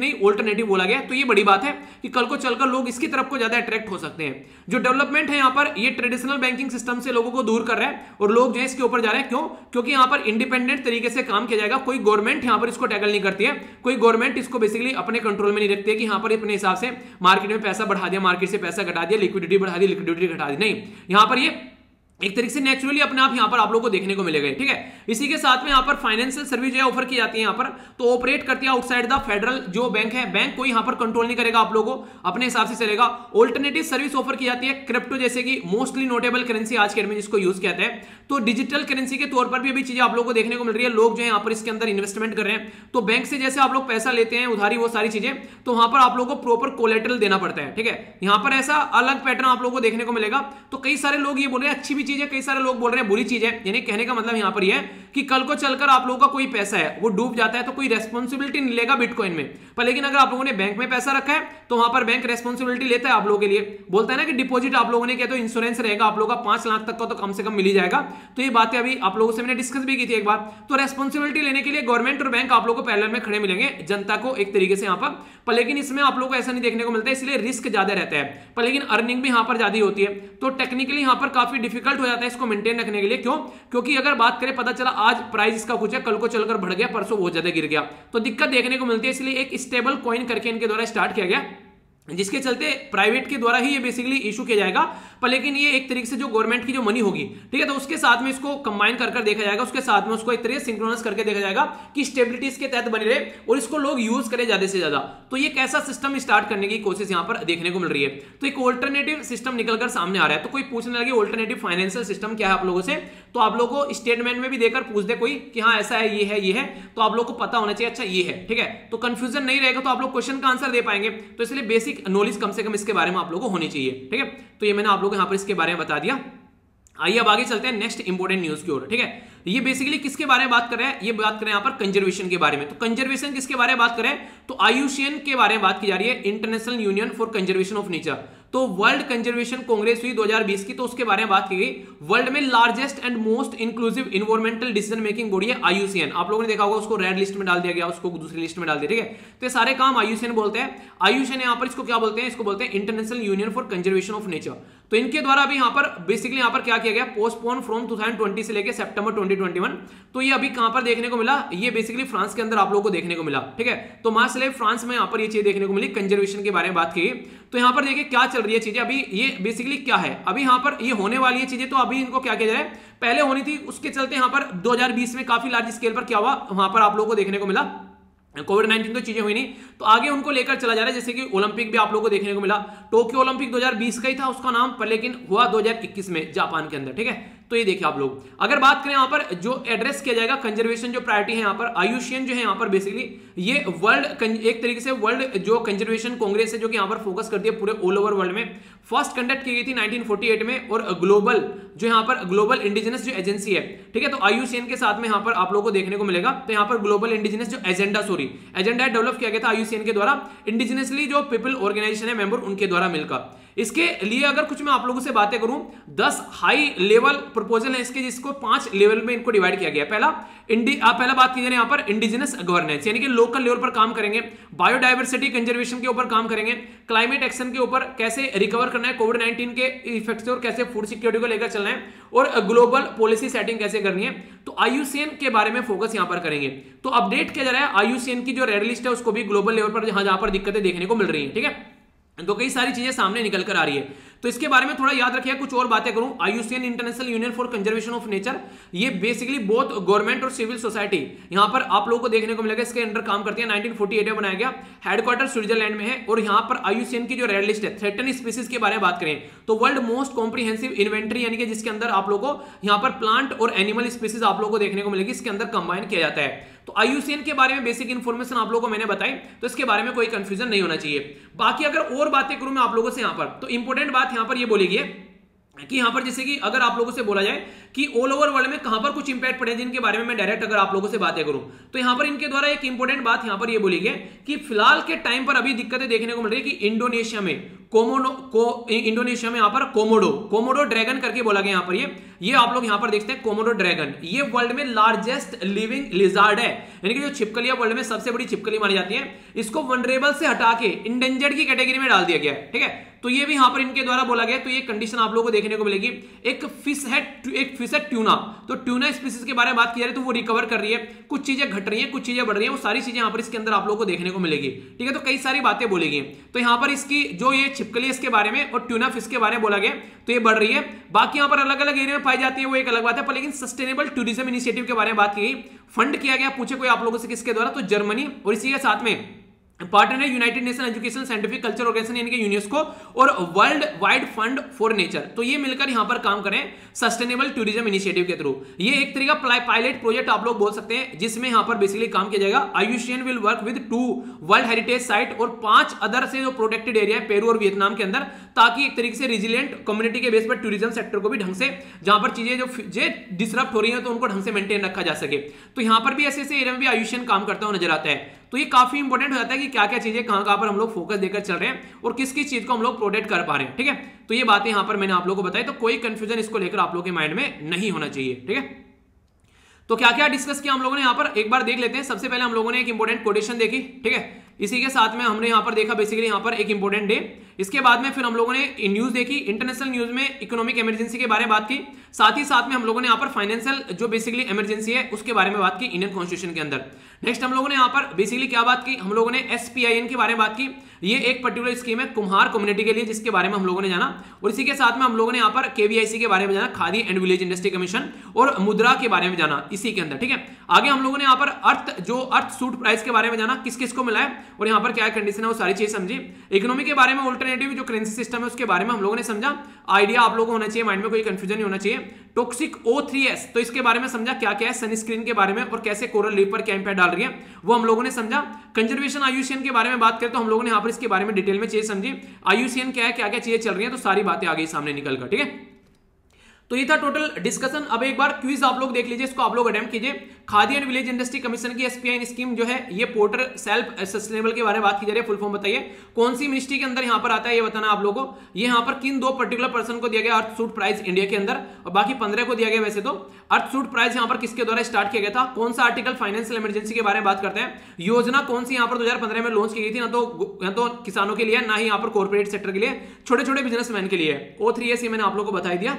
ऑल्टरनेटिव बोला गया, तो ये बड़ी बात है कि कल को चलकर लोग इसकी तरफ को ज्यादा अट्रैक्ट हो सकते हैं। जो डेवलपमेंट है यहाँ पर ये ट्रेडिशनल बैंकिंग सिस्टम से लोगों को दूर कर रहा है और लोग जो है इसके ऊपर जा रहे हैं। क्यों? क्योंकि यहाँ पर इंडिपेंडेंट तरीके से काम किया जाएगा, कोई गवर्नमेंट यहाँ पर इसको टैकल नहीं करती है, कोई गवर्नमेंट इसको बेसिकली अपने कंट्रोल में नहीं रखती है कि यहाँ पर अपने हिसाब से मार्केट में पैसा बढ़ा दिया, मार्केट से पैसा घटा दिया, लिक्विडिटी बढ़ा दी, लिक्विडिटी घटा दी, नहीं, यहाँ पर ये एक तरीके से नेचुरली अपने आप यहां पर आप लोगों को देखने को मिलेगा। ठीक है, इसी के साथ में यहां पर फाइनेंशियल सर्विस जो है ऑफर की जाती है यहां पर, तो ऑपरेट करती है आउटसाइड द फेडरल जो बैंक है, बैंक कोई यहां पर कंट्रोल नहीं करेगा, आप लोगों को अपने हिसाब से चलेगा। ऑल्टरनेटिव सर्विस ऑफर की जाती है क्रिप्टो जैसे कि मोस्टली नोटेबल करेंसी आज के डेट में जिसको यूज किया जाता है, तो डिजिटल करेंसी के तौर पर भी अभी चीजें आप लोगों को देखने को मिल रही है, लोग जो है यहां पर इसके अंदर इन्वेस्टमेंट कर रहे हैं। तो बैंक से जैसे आप लोग पैसा लेते हैं उधारी, वो सारी चीजें, तो वहां पर आप लोगों को प्रॉपर कोलेटरल देना पड़ता है। ठीक है, यहां पर ऐसा अलग पैटर्न आप लोगों को देखने को मिलेगा। तो कई सारे लोग ये बोल रहे हैं अच्छी भी चीज है, कई सारे लोग बोल रहे हैं बुरी चीज है। यानी कहने का मतलब यहां पर यह है कि कल को चलकर आप लोगों का कोई पैसा है वो डूब जाता है तो कोई रेस्पॉन्सिबिलिटी नहीं लेगा बिटकॉइन में, पर लेकिन अगर आप लोगों ने बैंक में पैसा रखा है तो वहां पर बैंक रेस्पॉन्सिबिलिटी लेता है आप लोगों के लिए, बोलता है ना कि डिपॉजिट आप लोगों ने किया तो इंश्योरेंस रहेगा आप लोगों का, पांच लाख तक का तो कम से कम मिल ही जाएगा। तो ये बातें अभी आप लोगों से मैंने डिस्कस भी की थी एक बार। तो रेस्पॉन्सिबिलिटी लेने के लिए गवर्नमेंट और बैंक आप लोगों को पैरेलल में खड़े मिलेंगे जनता को एक तरीके से यहां पर, पर लेकिन इसमें आप लोगों को ऐसा नहीं देखने को मिलता है, इसलिए रिस्क ज्यादा रहता है, पर लेकिन अर्निंग भी यहां पर ज्यादा होती है। तो टेक्निकली यहां पर काफी डिफिकल्ट हो जाता है इसको मेंटेन रखने के लिए। क्यों? क्योंकि अगर बात करें, पता चला आज प्राइस इसका कुछ है, कल को चलकर बढ़ गया, परसों बहुत ज्यादा गिर गया, तो दिक्कत देखने को मिलती है। इसलिए एक स्टेबल कॉइन करके इनके द्वारा स्टार्ट किया गया, जिसके चलते प्राइवेट के द्वारा ही ये बेसिकली इशू किया जाएगा, पर लेकिन ये एक तरीके से जो गवर्नमेंट की जो मनी होगी, ठीक है, तो उसके साथ में इसको कंबाइन कर कर देखा जाएगा, उसके साथ में उसको एक तरीके से सिंक्रोनस करके देखा जाएगा कि स्टेबिलिटी इसके तहत बनी रहे और इसको लोग यूज करें ज्यादा से ज्यादा। तो ये कैसा सिस्टम स्टार्ट करने की कोशिश यहां पर देखने को मिल रही है। तो एक ऑल्टरनेटिव सिस्टम निकलकर सामने आ रहा है। तो कोई पूछने लगे ऑल्टरनेटिव फाइनेंशियल सिस्टम क्या है आप लोगों से, तो आप लोगों को स्टेटमेंट में भी देकर पूछ दे कोई कि हाँ ऐसा है, ये है, ये है, तो आप लोग को पता होना चाहिए अच्छा ये है। ठीक है, तो कंफ्यूजन नहीं रहेगा, तो आप लोग क्वेश्चन का आंसर दे पाएंगे। तो इसलिए बेसिक नॉलेज कम से कम इसके बारे में आप लोगों को होनी चाहिए। ठीक है, तो ये मैंने आप लोगों को यहां पर इसके बारे में बता दिया। आइए अब आगे चलते हैं नेक्स्ट इंपोर्टेंट न्यूज की ओर। ठीक है, ये बेसिकली किसके बारे में बात कर रहे हैं, ये बात कर रहे हैं यहां पर कंजर्वेशन के बारे में। तो कंजर्वेशन किसके बारे में बात करें, तो आईयूसीएन के बारे में बात की जा रही है, international union for conservation of nature. तो वर्ल्ड कंजर्वेशन कांग्रेस हुई दो हज़ार बीस की, तो उसके बारे में बात की गई। वर्ल्ड में largest and most inclusive environmental decision making body है आईयूसीएन। आप लोगों ने देखा होगा उसको रेड लिस्ट में डाल दिया गया, उसको दूसरी लिस्ट में डाल दिया। ठीक है, तो ये सारे काम आईयूसीएन बोलते हैं। आईयूसीएन यहां पर इसको क्या बोलते हैं, इसको बोलते हैं international union for conservation of nature. तो इनके द्वारा अभी यहां पर बेसिकली यहां पर क्या किया गया, पोस्टपोन फ्रॉम दो हज़ार बीस से लेकर सितंबर दो हज़ार इक्कीस। तो ये अभी कहां पर देखने को मिला, ये बेसिकली फ्रांस के अंदर आप लोगों को देखने को मिला। ठीक है, तो मार्सेले फ्रांस में यहां पर ये चीज देखने को मिली, कंजर्वेशन के बारे में बात की। तो यहां पर देखिए क्या चल रही है चीजें अभी, ये बेसिकली क्या है अभी यहां पर ये होने वाली है चीजें। तो अभी इनको क्या किया जा रहा है, पहले होनी थी, उसके चलते यहां पर दो हज़ार बीस में काफी लार्ज स्केल पर क्या हुआ, वहां पर आप लोगों को देखने को मिला कोविड नाइनटीन तो चीजें हुई नहीं, तो आगे उनको लेकर चला जा रहा है। जैसे कि ओलंपिक भी आप लोगों को देखने को मिला, टोक्यो ओलंपिक दो हज़ार बीस का ही था उसका नाम, पर लेकिन हुआ दो हज़ार इक्कीस में जापान के अंदर। ठीक है, तो ये देखिए आप लोग, अगर बात करें यहाँ पर जो एड्रेस किया जाएगा कंजर्वेशन जो प्रायोरिटी है यहाँ पर, आईयूसीएन जो है यहाँ पर बेसिकली ये वर्ल्ड एक तरीके से वर्ल्ड जो कंजर्वेशन कांग्रेस है जो कि यहाँ पर फोकस करती है पूरे ऑल ओवर वर्ल्ड में। फर्स्ट कंडक्ट की गई थी नाइनटीन फोर्टी एट में, और ग्लोबल जो यहाँ पर ग्लोबल इंडिजिनस जो एजेंसी है, ठीक है, तो आईयूसीएन के साथ में यहाँ पर आप लोगों को देखने को मिलेगा। तो यहाँ पर ग्लोबल इंडिजिनस जो एजेंडा सॉरी एजेंडा डेवलप किया गया था आईयूसीएन के द्वारा, इंडिजिनसली जो पीपल ऑर्गेनाइजेशन है मेंबर उनके द्वारा मिलकर। इसके लिए अगर कुछ मैं आप लोगों से बातें करूं, दस हाई लेवल प्रपोजल है इसके, जिसको पांच लेवल में इनको डिवाइड किया गया। पहला इंडी पहला बात की जा रही है यहाँ पर इंडिजिनस गवर्नेंस, यानी कि लोकल लेवल पर काम करेंगे, बायोडायवर्सिटी कंजर्वेशन के ऊपर काम करेंगे, क्लाइमेट एक्शन के ऊपर कैसे रिकवर करना है कोविड नाइनटीन के इफेक्ट से और कैसे फूड सिक्योरिटी को लेकर चलना है, और ग्लोबल पॉलिसी सेटिंग कैसे करनी है। तो आईयूसीएन के बारे में फोकस यहां पर करेंगे। तो अपडेट किया जा रहा है आईयूसीएन की जो रेड लिस्ट है उसको भी ग्लोबल लेवल पर जहां जहां पर दिक्कतें देखने को मिल रही है। ठीक है, तो कई सारी चीजें सामने निकल कर आ रही है, तो इसके बारे में थोड़ा याद रखिए। कुछ और बातें करूं, IUCN international union for conservation of nature, ये बेसिकली बोथ गवर्नमेंट और सिविल सोसाइटी यहां पर आप लोगों को देखने को मिलेगा, इसके अंडर काम करती है। नाइनटीन फोर्टी एट में बनाया गया, हेडक्वार्टर स्विट्जरलैंड में है, और यहां पर आईयूसीएन की जो रेड लिस्ट है थ्रेटन स्पीसीज के बारे में बात करें तो वर्ल्ड मोस्ट कॉम्प्रिहेंसिव इन्वेंटरी, यानी कि जिसके अंदर आप लोगों को यहां पर प्लांट और एनिमल स्पीसीज आप लोगों को देखने को मिलेगी, इसके अंदर कंबाइन किया जाता है। तो आईयूसीएन के बारे में बेसिक इंफॉर्मेशन आप लोगों को मैंने बताई, तो इसके बारे में कोई कंफ्यूजन नहीं होना चाहिए। बाकी अगर और बातें करूं मैं आप लोगों से यहां पर, तो इंपॉर्टेंट बात यहां पर ये बोलेगी कि यहां पर जैसे कि अगर आप लोगों से बोला जाए कि ऑल ओवर वर्ल्ड में कहां पर कुछ इंपैक्ट पड़े जिनके बारे में मैं डायरेक्ट अगर आप लोगों से बातें करूं तो यहां पर इनके द्वारा एक इंपॉर्टेंट बात यहां पर ये बोली गई कि फिलहाल के टाइम पर अभी दिक्कतें देखने को मिल रही है कि इंडोनेशिया में कोमोडो को इंडोनेशिया में यहां पर कोमोडो कोमोडो ड्रैगन करके बोला गया यहां पर ये ये आप लोग यहां पर देखते हैं कोमोडो ड्रैगन, ये वर्ल्ड में लार्जेस्ट लिविंग लिजार्ड है, यानी कि जो छिपकलियां वर्ल्ड में सबसे बड़ी छिपकली मानी जाती है, इसको वनरेबल से हटा के इंडेंजर्ड की कैटेगरी में डाल दिया गया है। ठीक है, तो ये भी यहां पर इनके द्वारा बोला गया, तो ये कंडीशन आप लोगों को देखने को मिलेगी। एक फिश है एक फिश है ट्यूना, तो ट्यूना स्पीसीज के बारे में बात की जा रही है, तो वो रिकवर कर रही है, कुछ चीजें घट रही है, कुछ चीजें बढ़ रही है, वो सारी चीजें यहां पर इसके अंदर आप लोगों को देखने को मिलेगी। ठीक है, तो कई सारी बातें बोली गई, तो यहां पर इसकी जो ये छिपकली इसके बारे में और ट्यूना फिश के बारे में बोला गया, तो ये बढ़ रही है। बाकी यहां पर अलग अलग एरिया में पाई जाती है वो एक अलग बात है, पर लेकिन सस्टेनेबल टूरिज्म इनिशिएटिव के बारे में बात की गई, फंड किया गया, पूछे कोई आप लोगों से किसके द्वारा, तो जर्मनी, और इसी के साथ में पार्टनर है United Nation education scientific culture organisation यानी कि यूनेस्को और world wide fund for nature, तो ये मिलकर यहां पर काम करें सस्टेनेबल टूरिज्म इनिशिएटिव के थ्रू। ये एक तरीका पायलट प्रोजेक्ट आप लोग बोल सकते हैं जिसमें यहां पर बेसिकली काम किया जाएगा। IUCN will work with two world heritage site और पांच अदर से जो प्रोटेक्टेड एरिया है पेरू और वियतनाम के अंदर, ताकि एक तरीके से रिजिलियंट कम्युनिटी के बेस पर टूरिज्म सेक्टर को भी ढंग से, जहां पर चीजें जो डिसरप्ट हो रही है तो उनको ढंग से मेंटेन रखा जा सके। तो यहां पर भी ऐसे ऐसे एरिया में भी आयुषियन काम करता हुआ नजर आता है। तो ये काफी इंपॉर्टेंट हो जाता है कि क्या क्या चीजें कहां कहां पर हम लोग फोकस देकर चल रहे हैं और किस किस चीज को हम लोग प्रोटेक्ट कर पा रहे हैं। ठीक है, तो ये बातें यहां पर मैंने आप लोगों को बताई, तो कोई कंफ्यूजन इसको लेकर आप लोगों के माइंड में नहीं होना चाहिए। ठीक है, तो क्या क्या डिस्कस किया हम लोगों ने यहां पर एक बार देख लेते हैं। सबसे पहले हम लोगों ने एक इंपॉर्टेंट कोटेशन देखी। ठीक है, इसी के साथ में हमने यहां पर देखा बेसिकली यहां पर एक इंपॉर्टेंट डे। इसके बाद में फिर हम लोगों ने न्यूज देखी, इंटरनेशनल न्यूज में इकोनॉमिक इमरजेंसी के बारे में बात की, साथ ही साथ में हम लोगों ने यहां पर फाइनेंशियल जो बेसिकली इमरजेंसी है उसके बारे में बात की इंडियन कॉन्स्टिट्यूशन के अंदर। नेक्स्ट हम लोगों ने यहां पर बेसिकली क्या बात की, हम लोगों ने एसपीआईएन के बारे में बात की, ये एक पर्टिकुलर स्कीम है कुम्हार कम्युनिटी के लिए जिसके बारे में हम लोगों ने जाना, और इसी के साथ में हम लोगों ने यहां पर केवीआईसी के बारे में जाना, khadi and village industry commission, और मुद्रा के बारे में जाना इसी के अंदर। ठीक है, आगे हम लोगों ने यहां पर अर्थ जो अर्थ सूट प्राइस के बारे में जाना, किस किस को मिला है और यहां पर क्या कंडीशन है वो सारी चीज समझी। इकोनॉमी के बारे में अल्टरनेटिव जो करेंसी सिस्टम है उसके बारे में हम लोगों ने समझा, आइडिया आप लोगों को होना चाहिए, माइंड में कोई कंफ्यूजन नहीं होना चाहिए। टॉक्सिक ओ थ्री एस, तो इसके बारे में समझा क्या क्या है, सनस्क्रीन के बारे में और कैसे कोरल रीफ पर क्या इंपैक्ट डाल रही है वो हम लोगों ने समझा। कंजर्वेशन आयुषियन के बारे में बात करें तो हम लोगों ने यहां पर इसके बारे में डिटेल में चीज समझी, आयुषियन क्या है, क्या क्या चीजें चल रही है, तो सारी बातें आ गई सामने निकलकर। ठीक है, तो ये था टोटल डिस्कशन। अब एक बार क्विज आप लोग देख लीजिए, इसको आप लोग अटेम्प्ट कीजिए। Khadi and village industry commission की एसपीआई स्कीम जो है ये पोर्टर सेल्फ सस्टेनेबल के बारे में बात की जा रही है, फुल फॉर्म बताइए कौन सी मिनिस्ट्री के अंदर यहां पर आता है ये बताना आप लोगों को। ये यहां पर किन दो पर्टिकुलर पर्सन को दिया गया अर्थ सूट प्राइज इंडिया के अंदर, और बाकी पंद्रह को दिया गया। वैसे तो अर्थ सूट प्राइज यहां पर किसके द्वारा स्टार्ट किया गया था, कौन सा आर्टिकल फाइनेंशियल इमरजेंसी के बारे में बात करते हैं, योजना कौन सी यहां पर दो हज़ार पंद्रह में लॉन्च की गई थी, ना तो ना तो किसानों के लिए, ना ही यहां पर कॉर्पोरेट सेक्टर के लिए, छोटे छोटे बिजनेसमैन के लिए। ओ थ्री एस मैंने आप लोगों को बता दिया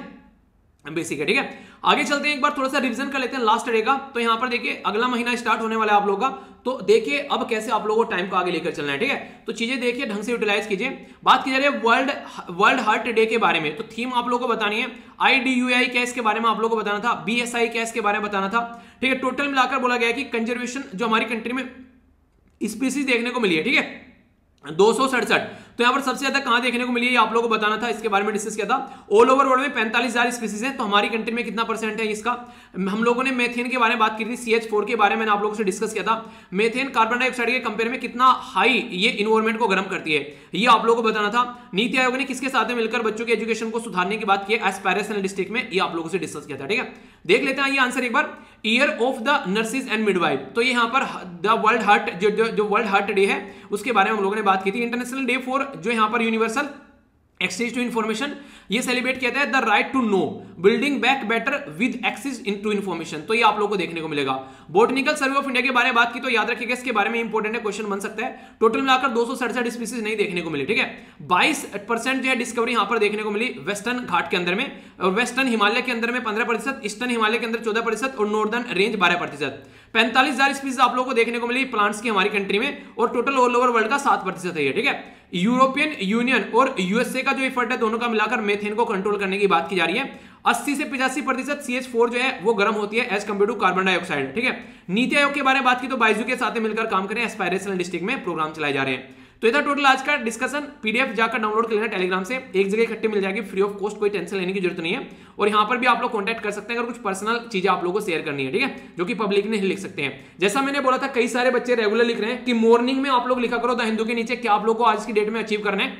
बेसिक है। ठीक है, आगे चलते हैं, एक बार थोड़ा सा रिवीजन कर लेते हैं लास्ट डे का। तो यहां पर देखिए अगला महीना स्टार्ट होने वाला है आप लोगों का, तो देखिए अब कैसे आप लोगों को टाइम को आगे लेकर चलना है। ठीक है, तो चीजें देखिए ढंग से यूटिलाइज कीजिए। बात की जा रही है वर्ल्ड वर्ल्ड हार्ट डे के बारे में, तो थीम आप लोगों को बतानी है। आई डी यू आई क्या इसके बारे में आप लोगों को बताना था, बी एस आई क्या इसके बारे में बताना था। ठीक है, टोटल मिलाकर बोला गया कि कंजर्वेशन जो हमारी कंट्री में स्पीसीज देखने को मिली है, ठीक है दो सौ सड़सठ, तो यहां पर सबसे ज्यादा कहां देखने को मिली है ये आप लोगों को बताना था, इसके बारे में डिस्कस किया था। ऑल ओवर वर्ल्ड में पैंतालीस हजार स्पीसीज है, तो हमारी कंट्री में कितना परसेंट है इसका। हम लोगों ने मेथेन के बारे में बात की थी, सी एच फोर के बारे में आप लोगों से डिस्कस किया था। मेथेन कार्बन डाइऑक्साइड के कंपेयर में कितना हाई ये इन्वायरमेंट को गर्म करती है, ये आप लोगों को बताना था। नीति आयोग ने किसके साथ में मिलकर बच्चों के एजुकेशन को सुधारने की बात की है, एस्पायरेशनल डिस्ट्रिक्ट में, ये आप लोगों से डिस्कस किया था। ठीक है, देख लेते हैं ये आंसर एक बार। Year of the nurses and midwife, तो ये यहां पर द वर्ल्ड हार्ट जो जो वर्ल्ड हार्ट डे है उसके बारे में हम लोगों ने बात की थी। इंटरनेशनल डे फॉर जो यहां पर यूनिवर्सल एक्सेस टू इन्फॉर्मेशन, ये सेलिब्रेट किया जाता है the right to know, building back better with access to information, तो ये आप लोगों को देखने को मिलेगा। बोटनिकल सर्वे ऑफ इंडिया के बारे में बात की तो याद रखिएगा इसके बारे में इंपॉर्टेंट है, क्वेश्चन बन सकता है। टोटल मिलाकर दो सौ सड़सठ स्पीसीज नहीं देखने को मिली। ठीक है, बाईस परसेंट जो है डिस्कवरी यहां पर देखने को मिली वेस्टर्न घाट के अंदर में, और वेस्टर्न हिमालय के अंदर में पंद्रह प्रतिशत, ईस्टर्न हिमालय के अंदर चौदह प्रतिशत और नॉर्दर्न रेंज बारह प्रतिशत। पैंतालीस हजार स्पीसीज आप लोगों को देखने को मिली प्लांट्स की हमारी कंट्री में, और टोटल ऑल ओवर वर्ल्ड का सात प्रतिशत है ये। ठीक है, यूरोपियन यूनियन और यूएसए का जो एफर्ट है दोनों का मिलाकर मेथेन को कंट्रोल करने की बात की जा रही है। अस्सी से पचासी प्रतिशत सी एच फोर जो है वो गर्म होती है as compared to carbon dioxide. ठीक है, नीति आयोग के बारे में बात की तो बाइजू के साथ मिलकर काम करें, एस्पायरेशनल डिस्ट्रिक्ट में प्रोग्राम चलाए जा रहे हैं। तो ये था टोटल आज का डिस्कशन। पीडीएफ जाकर डाउनलोड कर लेना टेलीग्राम से, एक जगह इकट्ठी मिल जाएगी फ्री ऑफ कॉस्ट, कोई टेंशन लेने की जरूरत नहीं है। और यहाँ पर भी आप लोग कांटेक्ट कर सकते हैं अगर कुछ पर्सनल चीजें आप लोगों को शेयर करनी है, ठीक है, जो कि पब्लिक नहीं लिख सकते हैं। जैसा मैंने बोला था कई सारे बच्चे रेगुलर लिख रहे हैं कि मॉर्निंग में आप लोग लिखा करो द हिंदू के नीचे क्या आप लोग को आज की डेट में अचीव करना है,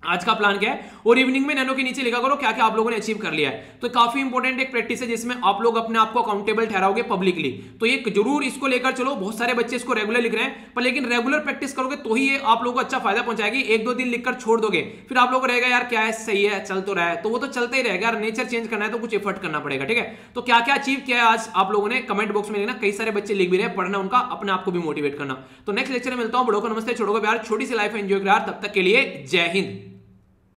आज का प्लान क्या है, और इवनिंग में नैनो के नीचे लिखा करो क्या क्या आप लोगों ने अचीव कर लिया है। तो काफी इंपॉर्टेंट एक प्रैक्टिस है जिसमें आप लोग अपने आप को अकाउंटेबल ठहराओगे पब्लिकली। तो ये जरूर इसको लेकर चलो। बहुत सारे बच्चे इसको रेगुलर लिख रहे हैं, पर लेकिन रेगुलर प्रैक्टिस करोगे तो ही ये आप लोगों को अच्छा फायदा पहुंचाएगी। एक दो दिन लिखकर छोड़ दोगे फिर आप लोगों को रहेगा यार क्या है, सही है, चल तो रहा है, तो वो तो चलता ही रहेगा यार। नेचर चेंज करना है तो कुछ एफर्ट करना पड़ेगा, ठीक है। तो क्या क्या अचीव किया है आज आप लोगों ने कमेंट बॉक्स में लिखना। कई सारे बच्चे लिख भी रहे हैं, पढ़ना उनका, अपने आप को भी मोटिवेट करना। तो नेक्स्ट लेक्चर में मिलता हूं। बड़ों को नमस्ते, छोड़ो को प्यार, छोटी सी लाइफ एंजॉय कर। तब तक के लिए जय हिंद।